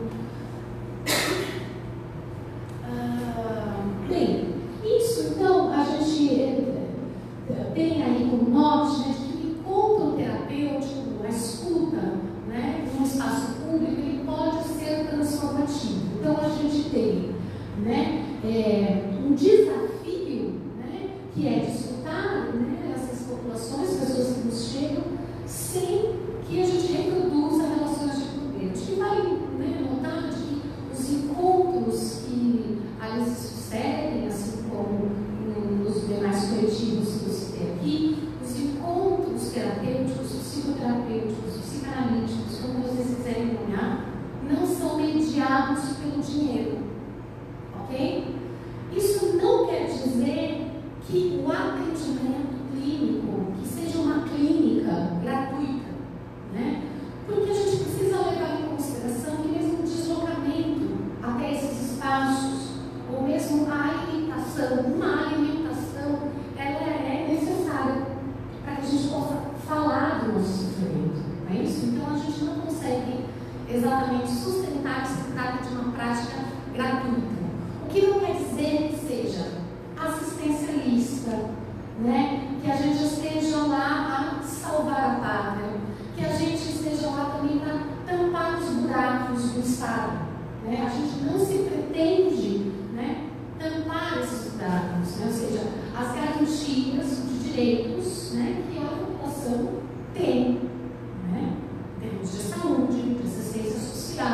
Bem, isso então a gente tem aí como norte, né, de que o encontro terapêutico, a escuta, né, num espaço público, ele pode ser transformativo. Então a gente tem, né, um desafio, né, que é de escutar, né, essas populações, pessoas que nos chegam, sem que a gente reproduza relações de poder. A gente vai, né, notar que os encontros que ali se sucedem, assim como nos demais coletivos que eu citei aqui, os encontros terapêuticos, psicoterapêuticos, psicanalíticos, como vocês quiserem nomear, não são mediados pelo dinheiro. Ok? Isso não quer dizer que o atendimento clínico, que seja uma clínica gratuita, né? Porque a gente precisa levar em consideração que mesmo o deslocamento até esses espaços, ou mesmo a alimentação, uma alimentação, ela é necessária para que a gente possa falar do nosso sofrimento. Não é isso? Então a gente não consegue exatamente sustentar que se trata de uma prática gratuita. O que não quer dizer que seja assistencialista, né? Que a gente esteja lá a salvar a pátria, que a gente esteja lá também para tampar os buracos do Estado. Né? A gente não se pretende, né, tampar esses buracos, né? Ou seja, as garantias de direitos, né, que a população tem. Né? Termos de saúde, de assistência social,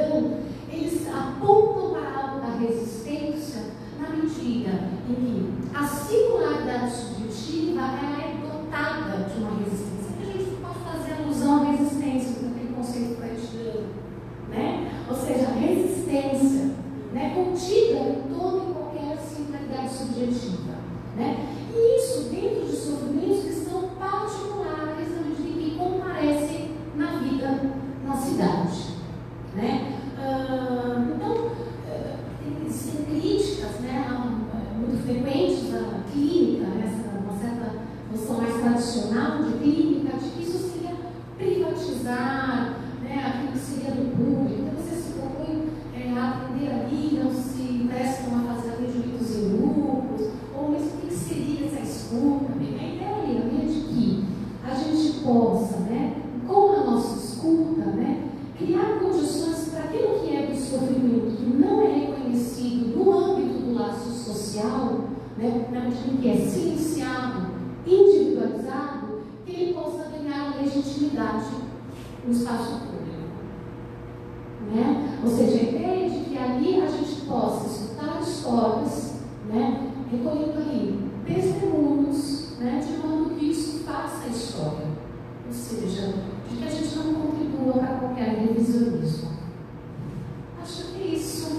Então, eles apontam para algo da resistência na medida em que a singularidade subjetiva ela é dotada de uma resistência. A gente pode fazer alusão à resistência, naquele conceito freudiano, né? Ou seja, a resistência, né, contida em toda e qualquer singularidade subjetiva, né? E isso dentro de sofrimentos que são particulares na medida em que comparecem na vida na cidade, né? Então, existem críticas, né, muito frequentes na clínica, uma certa noção mais tradicional de clínica, de que isso seria privatizar, né, aquilo que seria do público. Então, você se propõe a atender ali, não se prestam a fazer atendimentos em grupos, ou mesmo o que seria essa escuta. A ideia, né, de que a gente possa, né, com a nossa escuta, né, criar condições para aquilo que é do sofrimento, que não é reconhecido no âmbito do laço social, né, na medida em que é silenciado, individualizado, que ele possa ganhar legitimidade no espaço público. Né? Ou seja, a ideia de que ali a gente possa escutar histórias, né, recolhendo ali testemunhos, né, de modo que isso faça a história. Ou seja, de que a gente não contribua para qualquer revisionismo. Acho que é isso.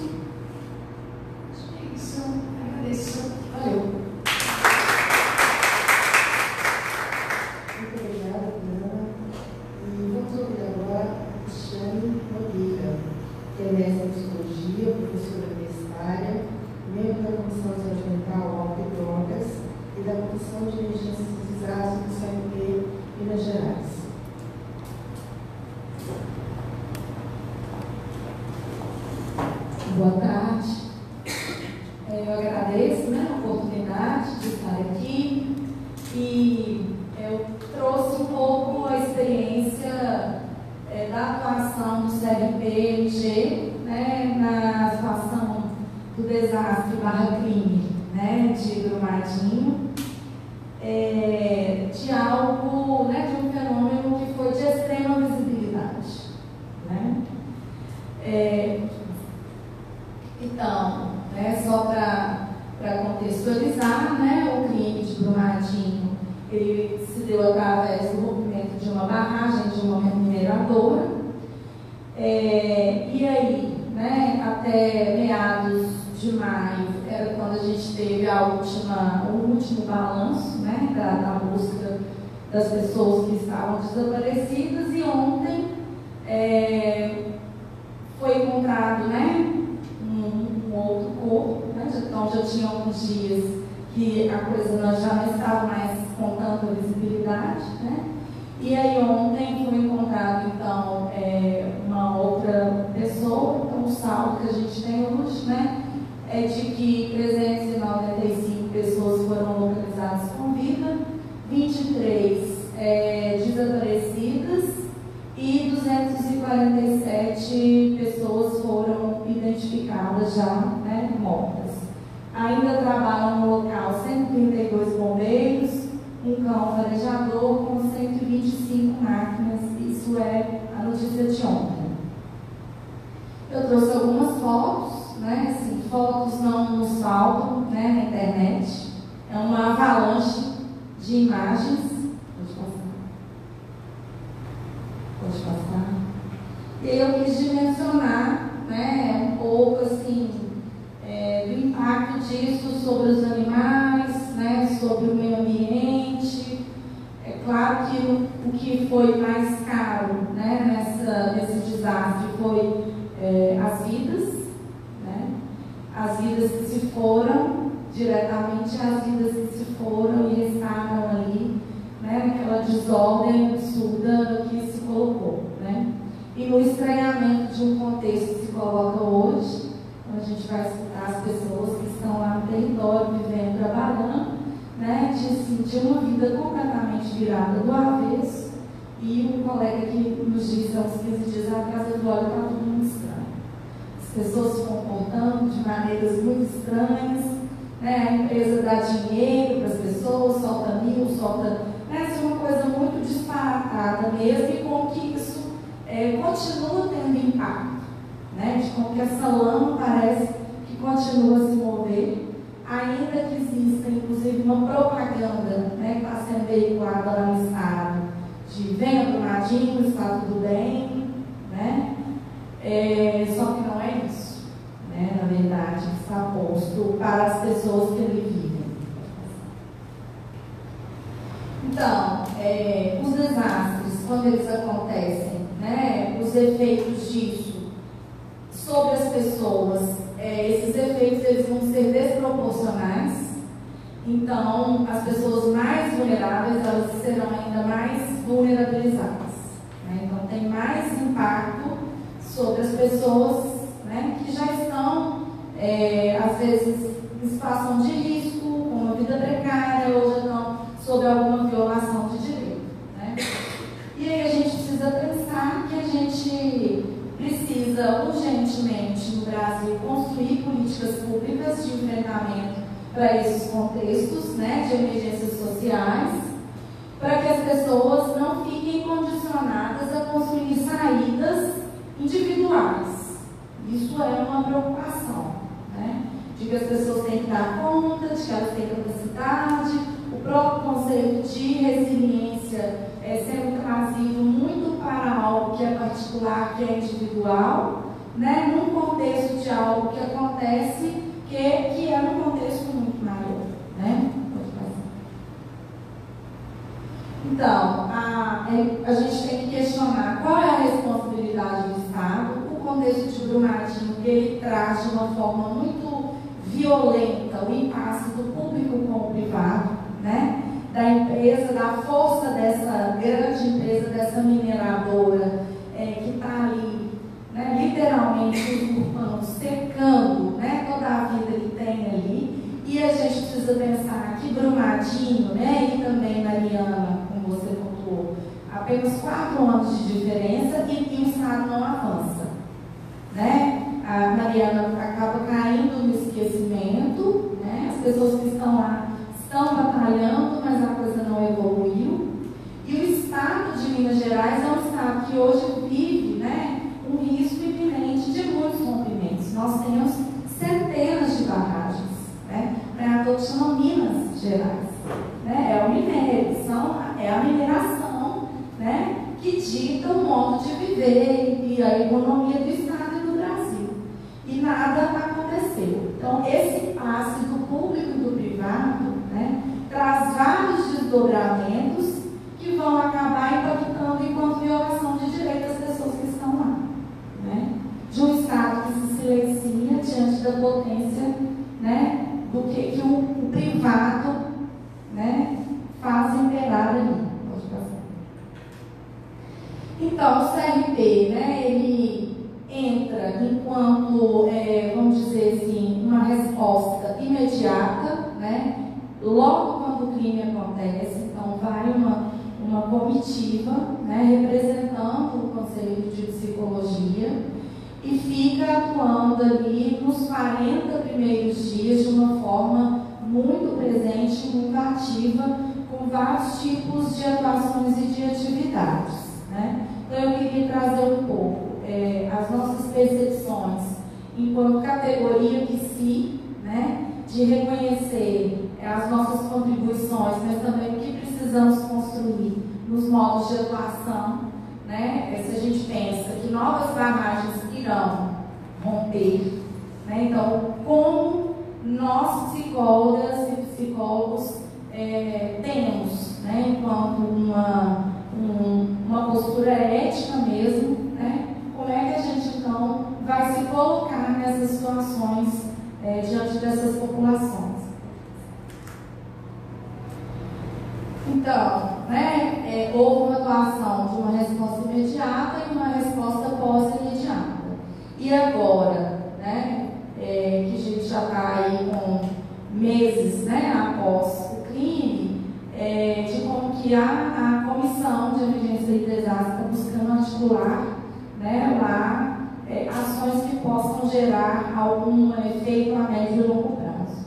Agradeço. Valeu. Muito obrigada, Ana. E vamos ouvir agora a Cristiane Nogueira, que é mestre em psicologia, professora universitária, membro da Comissão de Saúde Mental, Álcool e Drogas e da Comissão de Emergências e Desastres do CNP Minas Gerais. Boa tarde. Eu agradeço, né, a oportunidade de estar aqui e eu trouxe um pouco a experiência da atuação do CRPMG, né, na situação do desastre /crime, né, de Brumadinho, de algo, né, de um fenômeno que foi de extrema visibilidade, né? Então, né, só para contextualizar, né, o crime de Brumadinho, ele se deu através do rompimento de uma barragem de uma mineradora. E aí, né, até meados de maio, era quando a gente teve o último balanço, né, da busca das pessoas que estavam desaparecidas, e ontem foi encontrado, né, um outro corpo, né? Então já tinha alguns dias que a coisa já não estava mais com tanta visibilidade, né? E aí ontem foi encontrado então uma outra pessoa. Então o saldo que a gente tem hoje, né, é de que 395 pessoas foram localizadas com vida, 23 desaparecidas e 247 pessoas foram identificadas já, né, mortas. Ainda trabalham no local 132 bombeiros, um cão farejador com 125 máquinas. Isso é a notícia de ontem. Eu trouxe algumas fotos, né, assim, fotos não nos faltam, né, na internet. É uma avalanche de imagens. Pode passar. E aí eu quis dimensionar, né, um pouco assim, do impacto disso sobre os animais, né, sobre o meio ambiente. É claro que o que foi mais caro, né, nesse desastre foi as vidas, né, as vidas que se foram diretamente, as vidas que se foram e restaram ali, né, naquela desordem absurda que se colocou, né? E no estranhamento de um contexto que se coloca hoje, quando a gente vai escutar as pessoas que estão lá no território, vivendo, trabalhando, né, de uma vida completamente virada do avesso. E um colega que nos disse há uns 15 dias atrás, olha, está tudo muito estranho. As pessoas se comportando de maneiras muito estranhas, né, a empresa dá dinheiro para as pessoas, solta mil, solta... Essa é uma coisa muito disparatada mesmo, e como que isso continua tendo impacto, né? como que essa lama parece que continua a se mover, ainda que exista, inclusive, uma propaganda, né, que está sendo veiculada lá no estado, de venha Brumadinho, está tudo bem, né? Só que não é isso, né? Na verdade, está posto para as pessoas que ali vivem. Então, os desastres, quando eles acontecem, né, os efeitos disso sobre as pessoas, esses efeitos eles vão ser desproporcionais. Então, as pessoas mais vulneráveis, elas serão ainda mais vulnerabilizadas, né? Então, tem mais impacto sobre as pessoas, né, que já estão, às vezes, em situação de risco, com uma vida precária, ou já estão sob alguma violação de direito, né? E aí a gente precisa pensar que a gente precisa urgentemente, no Brasil, construir políticas públicas de enfrentamento para esses contextos, né, de emergências sociais, para que as pessoas não fiquem condicionadas a construir saídas individuais. Isso é uma preocupação, né, de que as pessoas têm que dar conta, de que elas têm capacidade, o próprio conceito de resiliência sendo trazido muito para algo que é particular, que é individual, né, num contexto de algo que acontece, que é num contexto muito maior, né? Então, a gente tem que questionar qual é a responsabilidade do Estado. O contexto de Brumadinho, ele traz de uma forma muito violenta o impasse do público com o privado, né? Da empresa, da força dessa grande empresa, dessa mineradora, que está ali, né, literalmente usurpando, secando, né, toda a vida que tem ali. E a gente precisa pensar que Brumadinho, né, e também Mariana, como você contou, apenas 4 anos de diferença e o Estado não avança, né? A Mariana acaba caindo no esquecimento, né? As pessoas que estão lá estão batalhando, mas a coisa não evoluiu. E o Estado de Minas Gerais é um Estado que hoje vive, né, um risco iminente de muitos rompimentos. Nós temos centenas de barragens, né? Para todos chamam Minas Gerais, né? É o minério, é a mineração, né, que dita o modo de viver e a economia do Estado e do Brasil. E nada aconteceu. Então, esse passe do público e do privado, né, traz vários desdobramentos que vão acabar impactando enquanto violação de direito das pessoas que estão lá, né? De um Estado que se silencia diante da potência, né, do que o privado, né, faz imperar ali. Então, o CRP, né, ele entra enquanto, vamos dizer assim, uma resposta imediata, né, logo quando o crime acontece. Então, vai uma comitiva, né, representando o Conselho de Psicologia e fica atuando ali nos 40 primeiros dias de uma forma muito presente, muito ativa, com vários tipos de atuações e de atividades, né? Então, eu queria trazer um pouco as nossas percepções enquanto categoria que se, né, de reconhecer as nossas contribuições, mas também o que precisamos construir nos modos de atuação, né? Se a gente pensa que novas barragens irão romper, né? Então, como nós, psicólogas e psicólogos, temos, né, enquanto uma postura ética mesmo, né? Como é que a gente, então, vai se colocar nessas situações diante dessas populações? Então, né, houve uma atuação de uma resposta imediata e uma resposta pós-imediata. E agora, né, que a gente já está aí com meses, né, após o crime, de como que a Comissão de Emergência e Desastre está buscando articular, né, lá ações que possam gerar algum efeito a médio e longo prazo.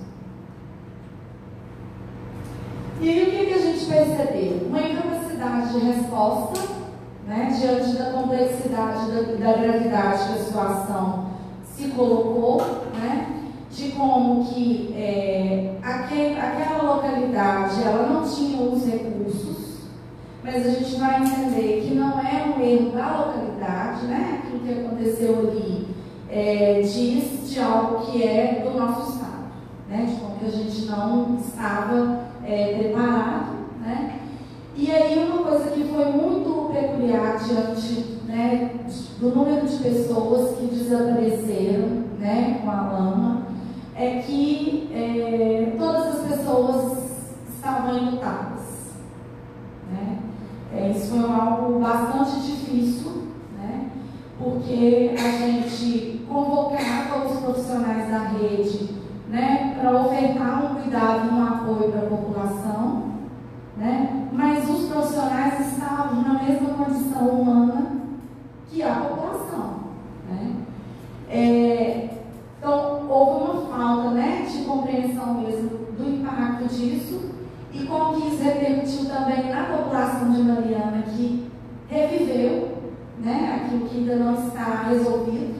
E aí, o que a gente percebeu? Uma incapacidade de resposta, né, diante da complexidade da gravidade que a situação se colocou, né? De como que aquela localidade ela não tinha os recursos, mas a gente vai entender que não é um erro da localidade, né? Aquilo que aconteceu ali diz de algo que é do nosso estado, né? De como que a gente não estava preparado, né? E aí uma coisa que foi muito peculiar diante, né, do número de pessoas que desapareceram, né, com a lama, é que todas as pessoas estavam enlutadas, né? Isso foi algo bastante difícil, né? Porque a gente convocava os profissionais da rede, né, para ofertar um cuidado e um apoio para a população, né? Mas os profissionais estavam na mesma condição humana que a população, né? Então, houve uma falta, né, de compreensão mesmo do impacto disso e como que isso repercutiu também na população de Mariana, que reviveu, né, aquilo que ainda não está resolvido.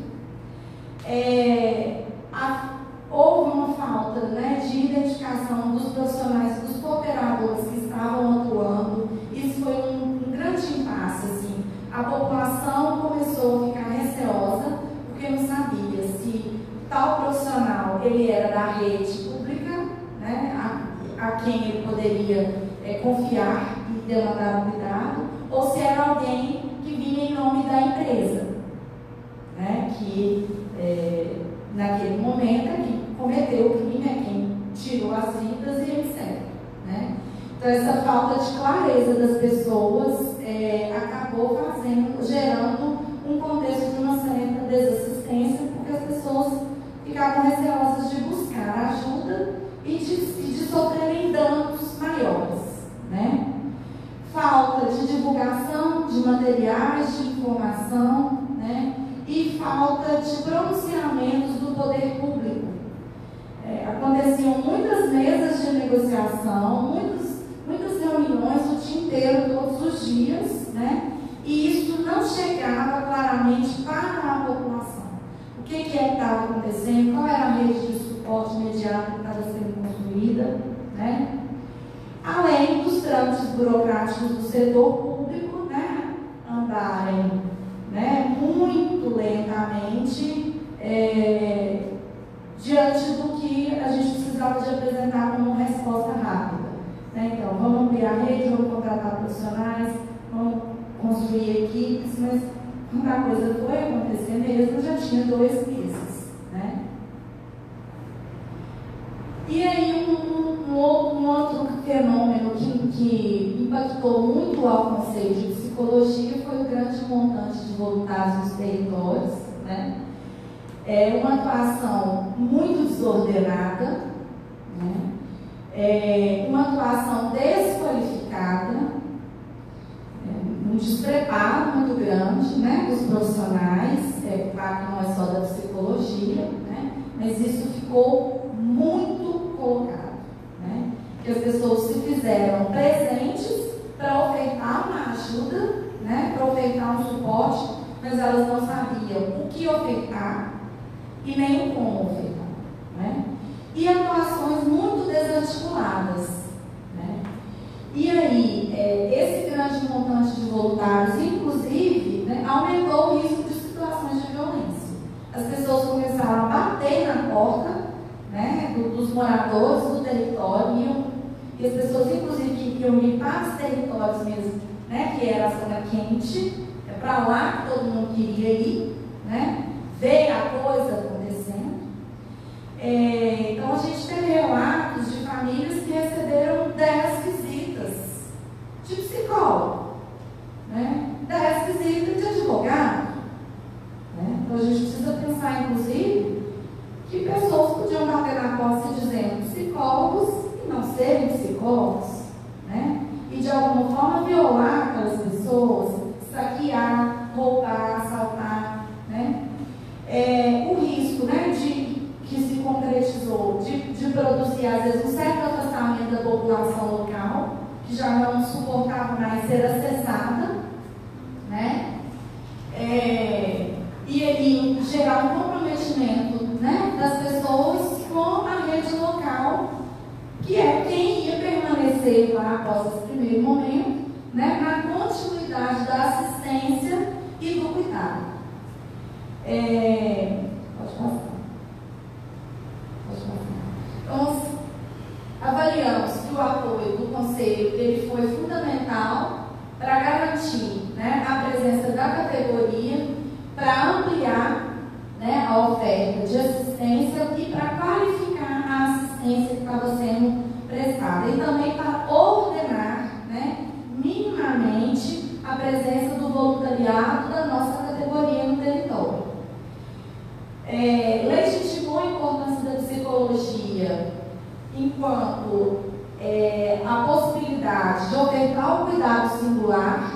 Houve uma falta, né, de identificação dos profissionais, dos cooperadores que estavam atuando. Isso foi um grande impasse, assim. A população começou a ficar receosa porque não sabia se tal profissional ele era da rede pública, né, a quem ele poderia confiar e demandar um cuidado, ou se era alguém que vinha em nome da empresa, né, que naquele momento é quem cometeu o crime, é quem tirou as vidas e etc. Né? Então essa falta de clareza das pessoas acabou gerando um contexto de uma certa desassistência, porque as pessoas ficavam receosas de buscar ajuda e de sofrerem danos maiores, né? Falta de divulgação de materiais de informação, né? E falta de pronunciamentos do poder público. Aconteciam muitas mesas de negociação, muitas reuniões o dia inteiro, todos os dias, né? E isso não chegava claramente para a população. O que estava acontecendo, qual era a rede de suporte imediato que estava sendo construída, né? Além dos trâmites burocráticos do setor público, né, andarem, né, muito lentamente diante do que a gente precisava de apresentar como resposta rápida. Né? Então, vamos ampliar a rede, vamos contratar profissionais, vamos construir equipes, mas quando a coisa foi acontecer mesmo, já tinha 2 meses. Né? E aí, um outro fenômeno que impactou muito ao conceito de psicologia foi o grande montante de voluntários nos territórios, né? Uma atuação muito desordenada, né? Uma atuação desqualificada, um despreparo muito grande, né, dos profissionais. Claro que não é só da psicologia, né, mas isso ficou muito colocado, né, que as pessoas se fizeram presentes para ofertar uma ajuda, né, para ofertar um suporte, mas elas não sabiam o que ofertar e nem o como ofertar, né? E atuações muito desarticuladas, né? E aí, esse grande montante de voluntários, inclusive, né, aumentou o risco de situações de violência. As pessoas começaram a bater na porta, né, dos moradores do território, e as pessoas, inclusive, que iam limpar os territórios mesmo, né, que era a zona quente, para lá que todo mundo queria ir, né? Ver a coisa acontecendo. Então a gente teve relatos de famílias que receberam 10 visitas de psicólogo, né? 10 visitas de advogado, né? Então a gente precisa pensar, inclusive, que pessoas podiam bater na porta dizendo psicólogos e não serem psicólogos, né? E de alguma forma violar aquelas pessoas, saquear, roubar, assaltar, né? O risco, né, que se concretizou de produzir, às vezes, um certo afastamento da população local, que já não suportava mais ser acessada, né? E gerar um comprometimento comprometimento, né, das pessoas com a rede local, que é quem ia permanecer lá após esse primeiro momento, né, na continuidade da assistência e do cuidado. Pode passar. Então, avaliamos que o apoio do Conselho ele foi fundamental para garantir, né, a presença da categoria, para ampliar, né, a oferta de assistência e para qualificar a assistência que estava sendo prestada e também para ordenar, né, minimamente a presença do voluntariado da nossa categoria no território. Legitimou a importância da psicologia enquanto a possibilidade de ofertar o cuidado singular,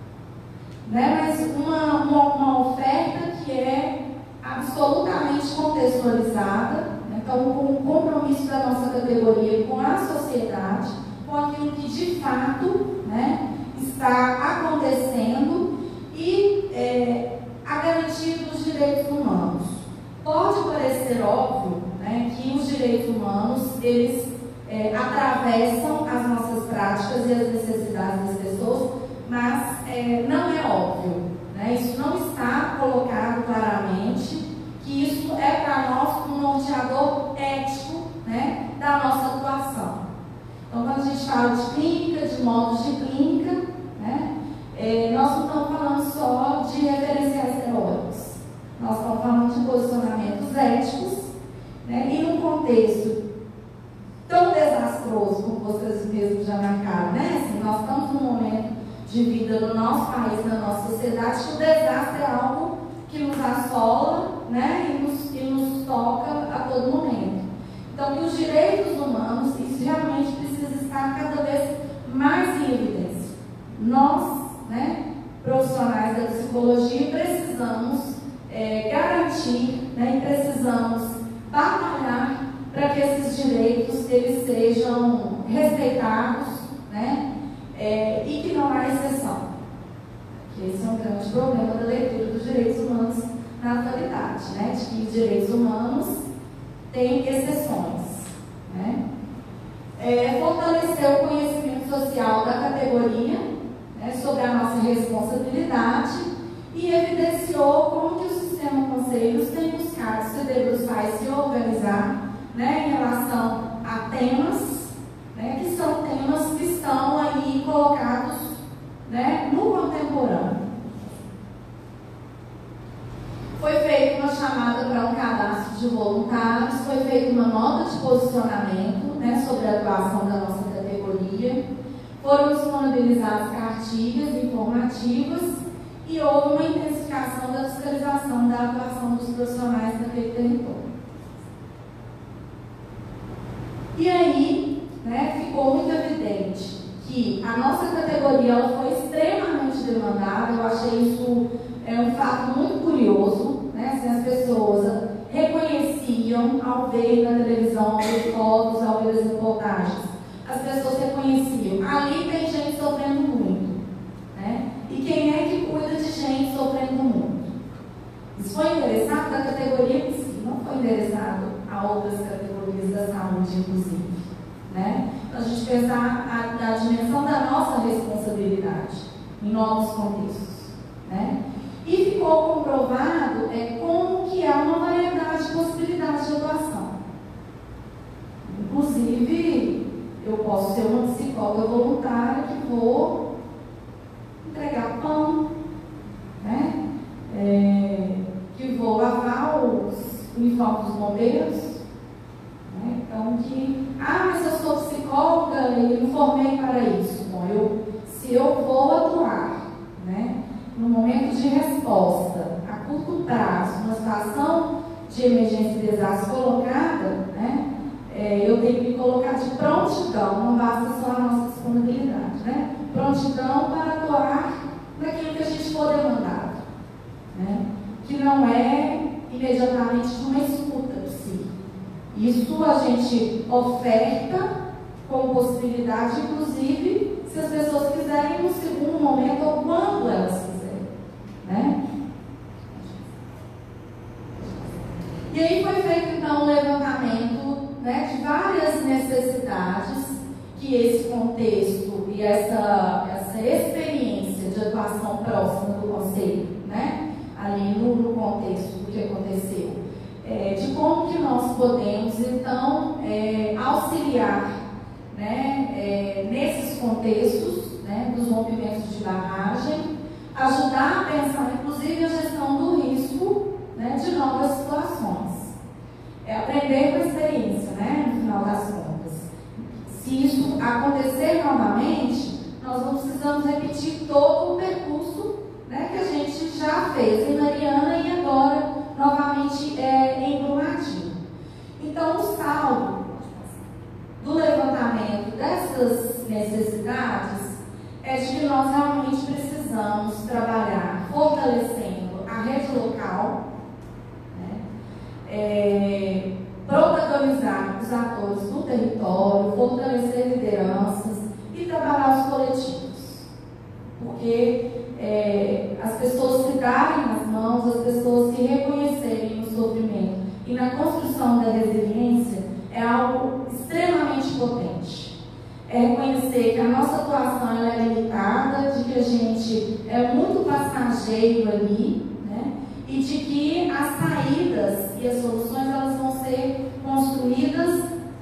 né, mas uma oferta que é absolutamente contextualizada, né, então com o compromisso da nossa categoria com a sociedade, com aquilo que de fato, né, está acontecendo e a garantia dos direitos humanos. Pode parecer óbvio, né, que os direitos humanos eles atravessam as nossas práticas e as necessidades das pessoas, mas não é óbvio, né? Isso não está colocado claramente, que isso é para nós um norteador ético, né, da nossa atuação. Então, quando a gente fala de clínica, de modos de clínica, né, nós não estamos falando só de referenciais teóricos, nós estamos falando de posicionamentos éticos, né, e num contexto tão desastroso como vocês mesmos já marcaram, né? Assim, nós estamos num momento de vida no nosso país, na nossa sociedade, que o desastre é algo que nos assola, né? E nos toca a todo momento. Então, que os direitos humanos, isso realmente precisa estar cada vez mais em evidência. Nós, né, profissionais da psicologia, precisamos garantir, né, e precisamos batalhar para que esses direitos eles sejam respeitados, né, e que não há exceção. Que esse é um grande problema da leitura dos direitos humanos na atualidade, né, de que os direitos humanos têm exceções, né. Fortalecer o conhecimento social da categoria, né, sobre a nossa responsabilidade e evidenciou como que o sistema conselhos tem buscado se debruçar e se organizar, né, em relação a temas, né, que são temas que estão aí colocados, né, no contemporâneo. Foi feita uma chamada para um cadastro de voluntários, foi feita uma nota de posicionamento, né, sobre a atuação da nossa categoria, foram disponibilizadas cartilhas informativas e houve uma intensificação da fiscalização da atuação dos profissionais naquele território. E aí, né, ficou muito evidente que a nossa categoria ela foi extremamente demandada. Eu achei isso um fato muito curioso, né? Assim, as pessoas reconheciam ao ver na televisão, ao ver fotos, ao ver as reportagens. As pessoas reconheciam. Ali tem gente sofrendo muito, né? E quem é que cuida de gente sofrendo muito? Isso foi endereçado da categoria em si, não foi endereçado a outras categorias da saúde, inclusive, né? Então, a gente pensar a dimensão da nossa responsabilidade em novos contextos, né? E ficou comprovado como que há uma variedade de possibilidades de atuação. Inclusive, eu posso ser uma psicóloga voluntária que vou entregar pão, né? Que vou lavar os uniformes dos bombeiros, né? Então, mas eu sou psicóloga e me formei para isso. Bom, se eu vou atuar, né, no momento de resposta, a curto prazo, uma situação de emergência e desastre colocada, né, eu tenho que me colocar de prontidão, não basta só a nossa disponibilidade, né? Prontidão para atuar naquilo que a gente for demandado, né? Que não é imediatamente uma escuta de si. Isso a gente oferta como possibilidade, inclusive, se as pessoas quiserem no segundo momento ou quando elas quiserem, né? E aí foi feito então um levantamento, né, de várias necessidades que esse contexto e essa experiência de atuação próxima do conselho, né, ali no contexto do que aconteceu, de como que nós podemos então auxiliar, né, nesses contextos, né, dos rompimentos de barragem, ajudar a pensar inclusive a gestão do risco, né, de novas situações. Aprender com a experiência, né, no final das contas. Se isso acontecer novamente, nós não precisamos repetir todo o percurso, né, que a gente já fez em Mariana e agora novamente em Brumadinho. Então, o saldo do levantamento dessas necessidades é de que nós realmente precisamos trabalhar fortalecendo a rede local, protagonizar os atores do território, fortalecer lideranças e trabalhar os coletivos. Porque as pessoas se darem as mãos, as pessoas se reconhecerem no sofrimento e na construção da resiliência é algo extremamente potente. É reconhecer que a nossa atuação ela é limitada, de que a gente é muito passageiro ali, né? E de que as saídas e as soluções elas vão ser construídas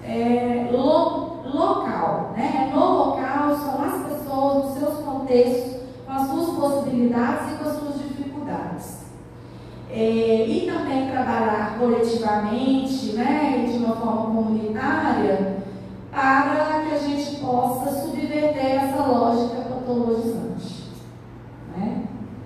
local, né? No local são as pessoas, nos seus contextos, com as suas possibilidades e com as suas dificuldades. E também trabalhar coletivamente, né? E de uma forma comunitária, para que a gente possa subverter essa lógica patologizante, né?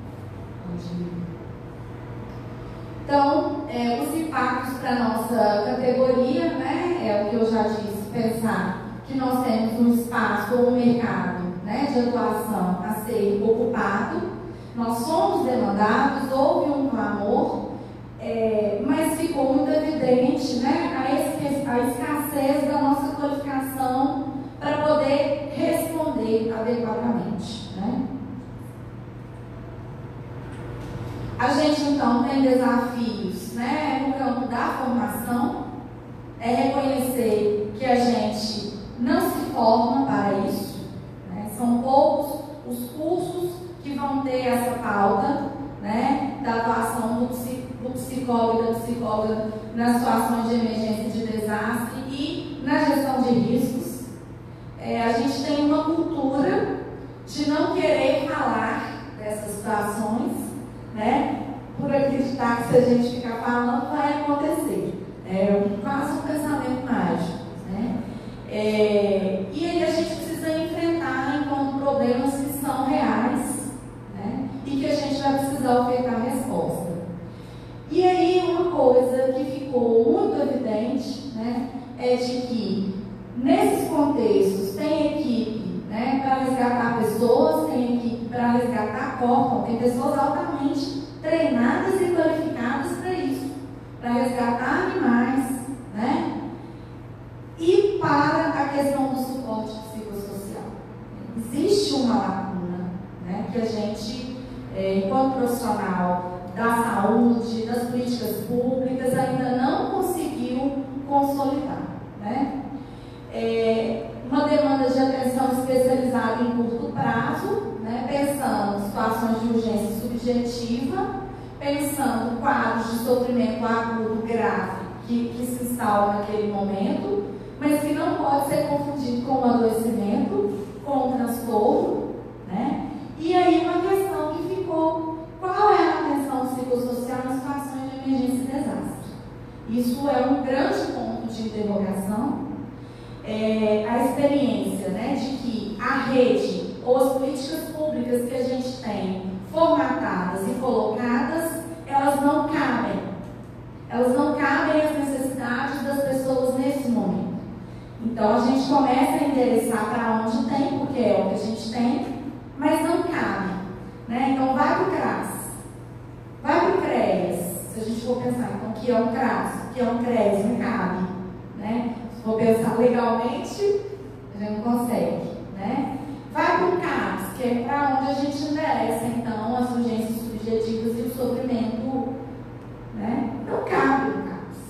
Então, os impactos para a nossa categoria, né, é o que eu já disse, pensar que nós temos um espaço ou um mercado, né, de atuação a ser ocupado, nós somos demandados, houve um clamor, mas ficou muito evidente, né, a escassez da nossa qualificação para poder responder adequadamente, né? A gente, então, tem desafios, né, no campo da formação, reconhecer que a gente não se forma para isso, né? São poucos os cursos que vão ter essa pauta, né, da atuação do psicólogo e da psicóloga nas situações de emergência e de desastre e na gestão de riscos. A gente tem uma cultura de não querer falar dessas situações, né, por acreditar que se a gente ficar falando vai acontecer. Quase um pensamento mágico, né? E aí a gente precisa enfrentar enquanto problemas que são reais, né, e que a gente vai precisar ofertar resposta. E aí uma coisa que ficou muito evidente, né, é de que nesses contextos tem equipe, né, para resgatar pessoas, tem equipe para resgatar corpos, tem pessoas altamente treinadas e qualificadas para isso, para resgatar animais, né, e para a questão do suporte psicossocial. Existe uma lacuna, né, que a gente, enquanto profissional da saúde, das políticas públicas, ainda não conseguiu consolidar, né? Uma demanda de atenção especializada em curto prazo, né? Pensando em situações de urgência subjetiva, pensando quadros de sofrimento agudo grave que se instalam naquele momento, mas que não pode ser confundido com um adoecimento, com um transtorno, né? E aí uma questão que ficou: qual é a atenção psicossocial nas situações de emergência e desastre? Isso é um grande ponto de interrogação. A experiência, né, de que a rede ou as políticas públicas que a gente tem formatadas e colocadas, elas não cabem. Elas não cabem às necessidades das pessoas nesse momento. Então a gente começa a endereçar para onde tem, porque é o que a gente tem, mas não cabe, né? Então vai para o CRAS, vai para o CREAS. Se a gente for pensar, então, o que é um CRAS, o que é um CREAS, não cabe, né? Se for pensar legalmente, a gente não consegue, né? Vai para o CAPS, que é para onde a gente endereça, então, as urgências subjetivas e o sofrimento, né? Não cabe o CAPS.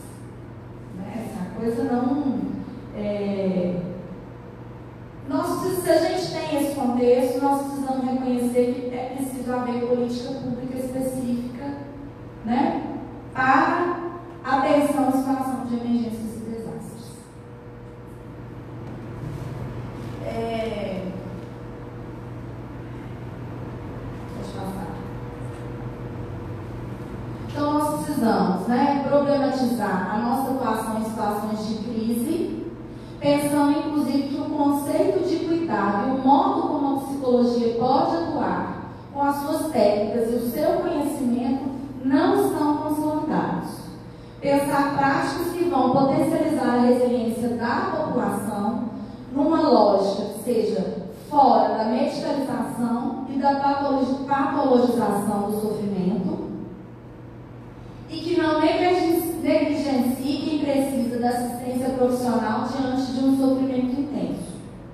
enfatizar a nossa atuação em situações de crise, pensando inclusive que o conceito de cuidado e o modo como a psicologia pode atuar com as suas técnicas e o seu conhecimento não estão consolidados. Pensar práticas que vão potencializar a resiliência da população numa lógica que seja fora da medicalização e da patologização do sofrimento e que não negligencie quem precisa da assistência profissional diante de um sofrimento intenso.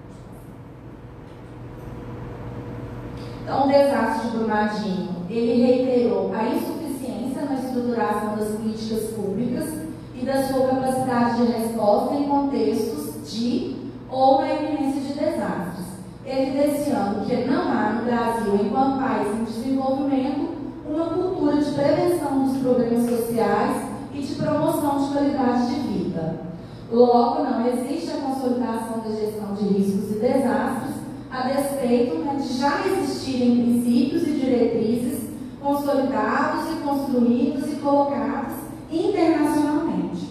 Então, o desastre de Brumadinho, ele reiterou a insuficiência na estruturação das políticas públicas e da sua capacidade de resposta em contextos de ou na iminência de desastres, evidenciando que não há no Brasil, enquanto país em desenvolvimento, uma cultura de prevenção dos problemas sociais e de promoção de qualidade de vida. Logo, não existe a consolidação da gestão de riscos e desastres, a despeito de já existirem princípios e diretrizes consolidados e construídos e colocados internacionalmente.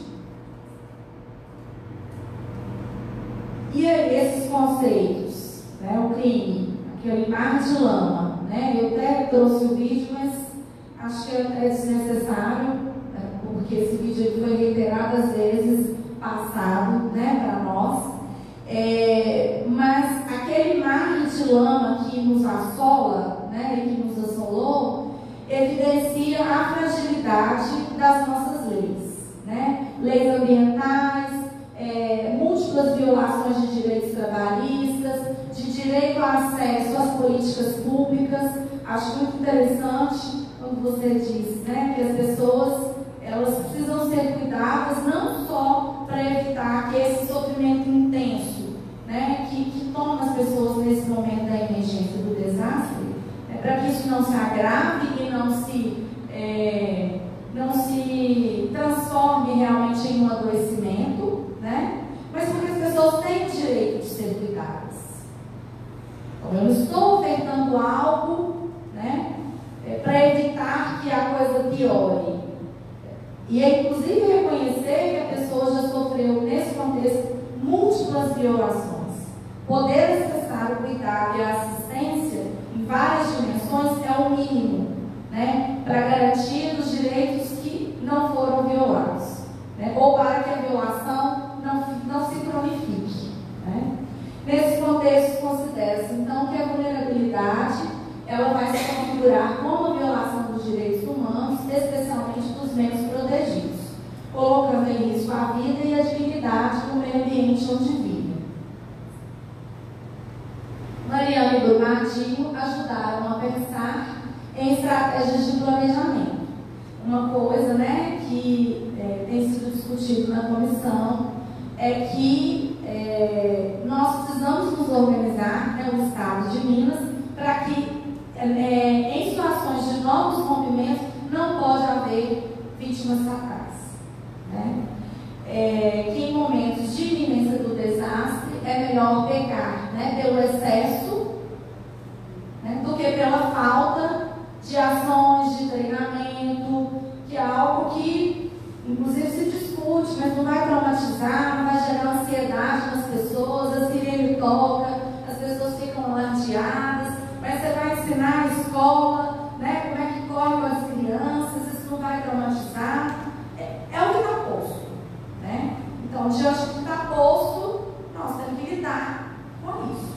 E esses conceitos, o crime, aquele mar de lama, eu até trouxe o vídeo, mas acho que é desnecessário, porque esse vídeo foi reiteradas vezes passado, para nós. Mas aquele mar de lama que nos assola, e que nos assolou, evidencia a fragilidade das nossas leis, leis ambientais, múltiplas violações de direitos trabalhistas, de direito ao acesso às políticas públicas. Acho muito interessante quando você diz, que as pessoas elas precisam ser cuidadas não só para evitar que esse sofrimento intenso, que toma as pessoas nesse momento da emergência do desastre, para que isso não se agrave e não se transforme realmente em um adoecimento, mas porque as pessoas têm o direito de ser cuidadas. Então, eu não estou ofertando algo, para evitar que a coisa piore. E é inclusive reconhecer que a pessoa já sofreu, nesse contexto, múltiplas violações. Poder acessar o cuidado e a assistência em várias dimensões é o mínimo, para garantir os direitos que não foram violados, ou para que a violação não se cronifique. Nesse contexto, considera-se então que a vulnerabilidade ela vai se configurar como a violação dos direitos humanos, especialmente dos menos protegidos, colocando em risco a vida e a dignidade do meio ambiente onde vive. Mariana e Brumadinho ajudaram a pensar em estratégias de planejamento. Uma coisa que tem sido discutido na comissão é que nós precisamos nos organizar, o Estado de Minas, para que em situações de novos rompimentos não pode haver vítimas fatais. Que em momentos de iminência do desastre é melhor pecar pelo excesso do que pela falta de ações de treinamento, que é algo que inclusive se discute, mas não vai traumatizar, não vai gerar ansiedade nas pessoas, a sirene toca, as pessoas ficam alardeadas, mas você vai ensinar a escola, como é que corre com as crianças, isso não vai traumatizar. É o que está posto, Então, diante do que está posto, nós temos que lidar com isso,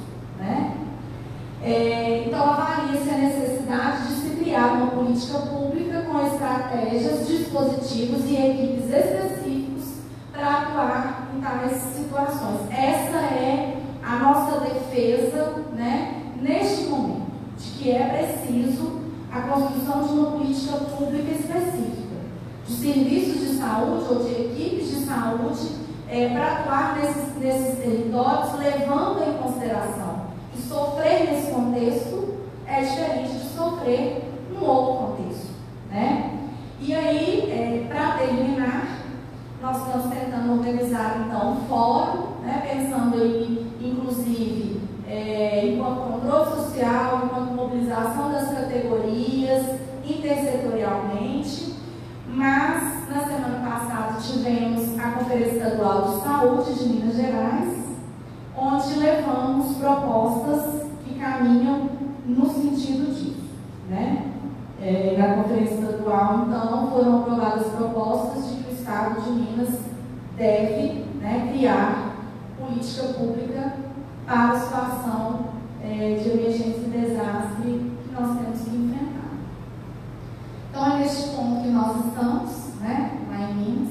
Então, avalia-se a necessidade de se criar uma política pública com estratégias, dispositivos e equipes específicos para atuar em tais situações. Essa é a nossa defesa, neste momento, de que é preciso a construção de uma política pública específica, de serviços de saúde ou de equipes de saúde para atuar nesses territórios, levando em consideração que sofrer nesse contexto é diferente de sofrer num outro contexto, E aí, para terminar, nós estamos tentando organizar então um fórum, pensando em, inclusive, enquanto controle social, enquanto mobilização das categorias, intersetorialmente, mas na semana passada tivemos a Conferência Estadual de Saúde de Minas Gerais, onde levamos propostas que caminham no sentido disso, né? Na Conferência Estadual, então, foram aprovadas propostas de que o Estado de Minas deve, né, criar política pública para a situação de emergência e desastre que nós temos que enfrentar. Então, é neste ponto que nós estamos, né, lá em Minas.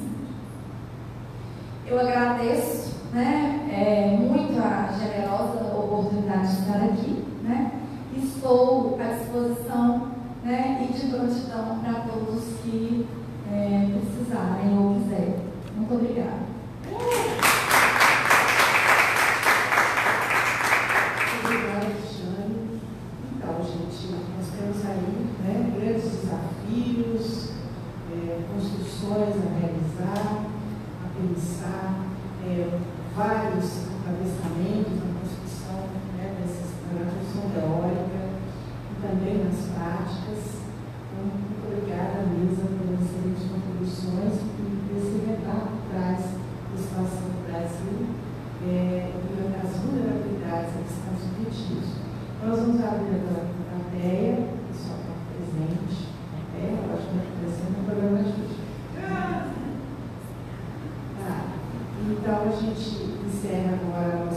Eu agradeço, né, muito a generosa oportunidade de estar aqui, né. Estou à disposição, né, e de prontidão para todos que precisarem ou quiserem. Muito obrigada. Obrigada, Cristiane. Então, gente, nós temos aí, né, grandes desafios, construções a realizar, a pensar, vários encabeçamentos na construção, né, na construção teórica e também nas práticas. Então, muito obrigada, Lisa, por excelentes contribuições e esse relato traz a situação do Brasil e as vulnerabilidades a que estão submetidos. Nós vamos abrir agora a plateia, o pessoal está presente, pode aparecer no programa de hoje. Então, a gente encerra agora a nossa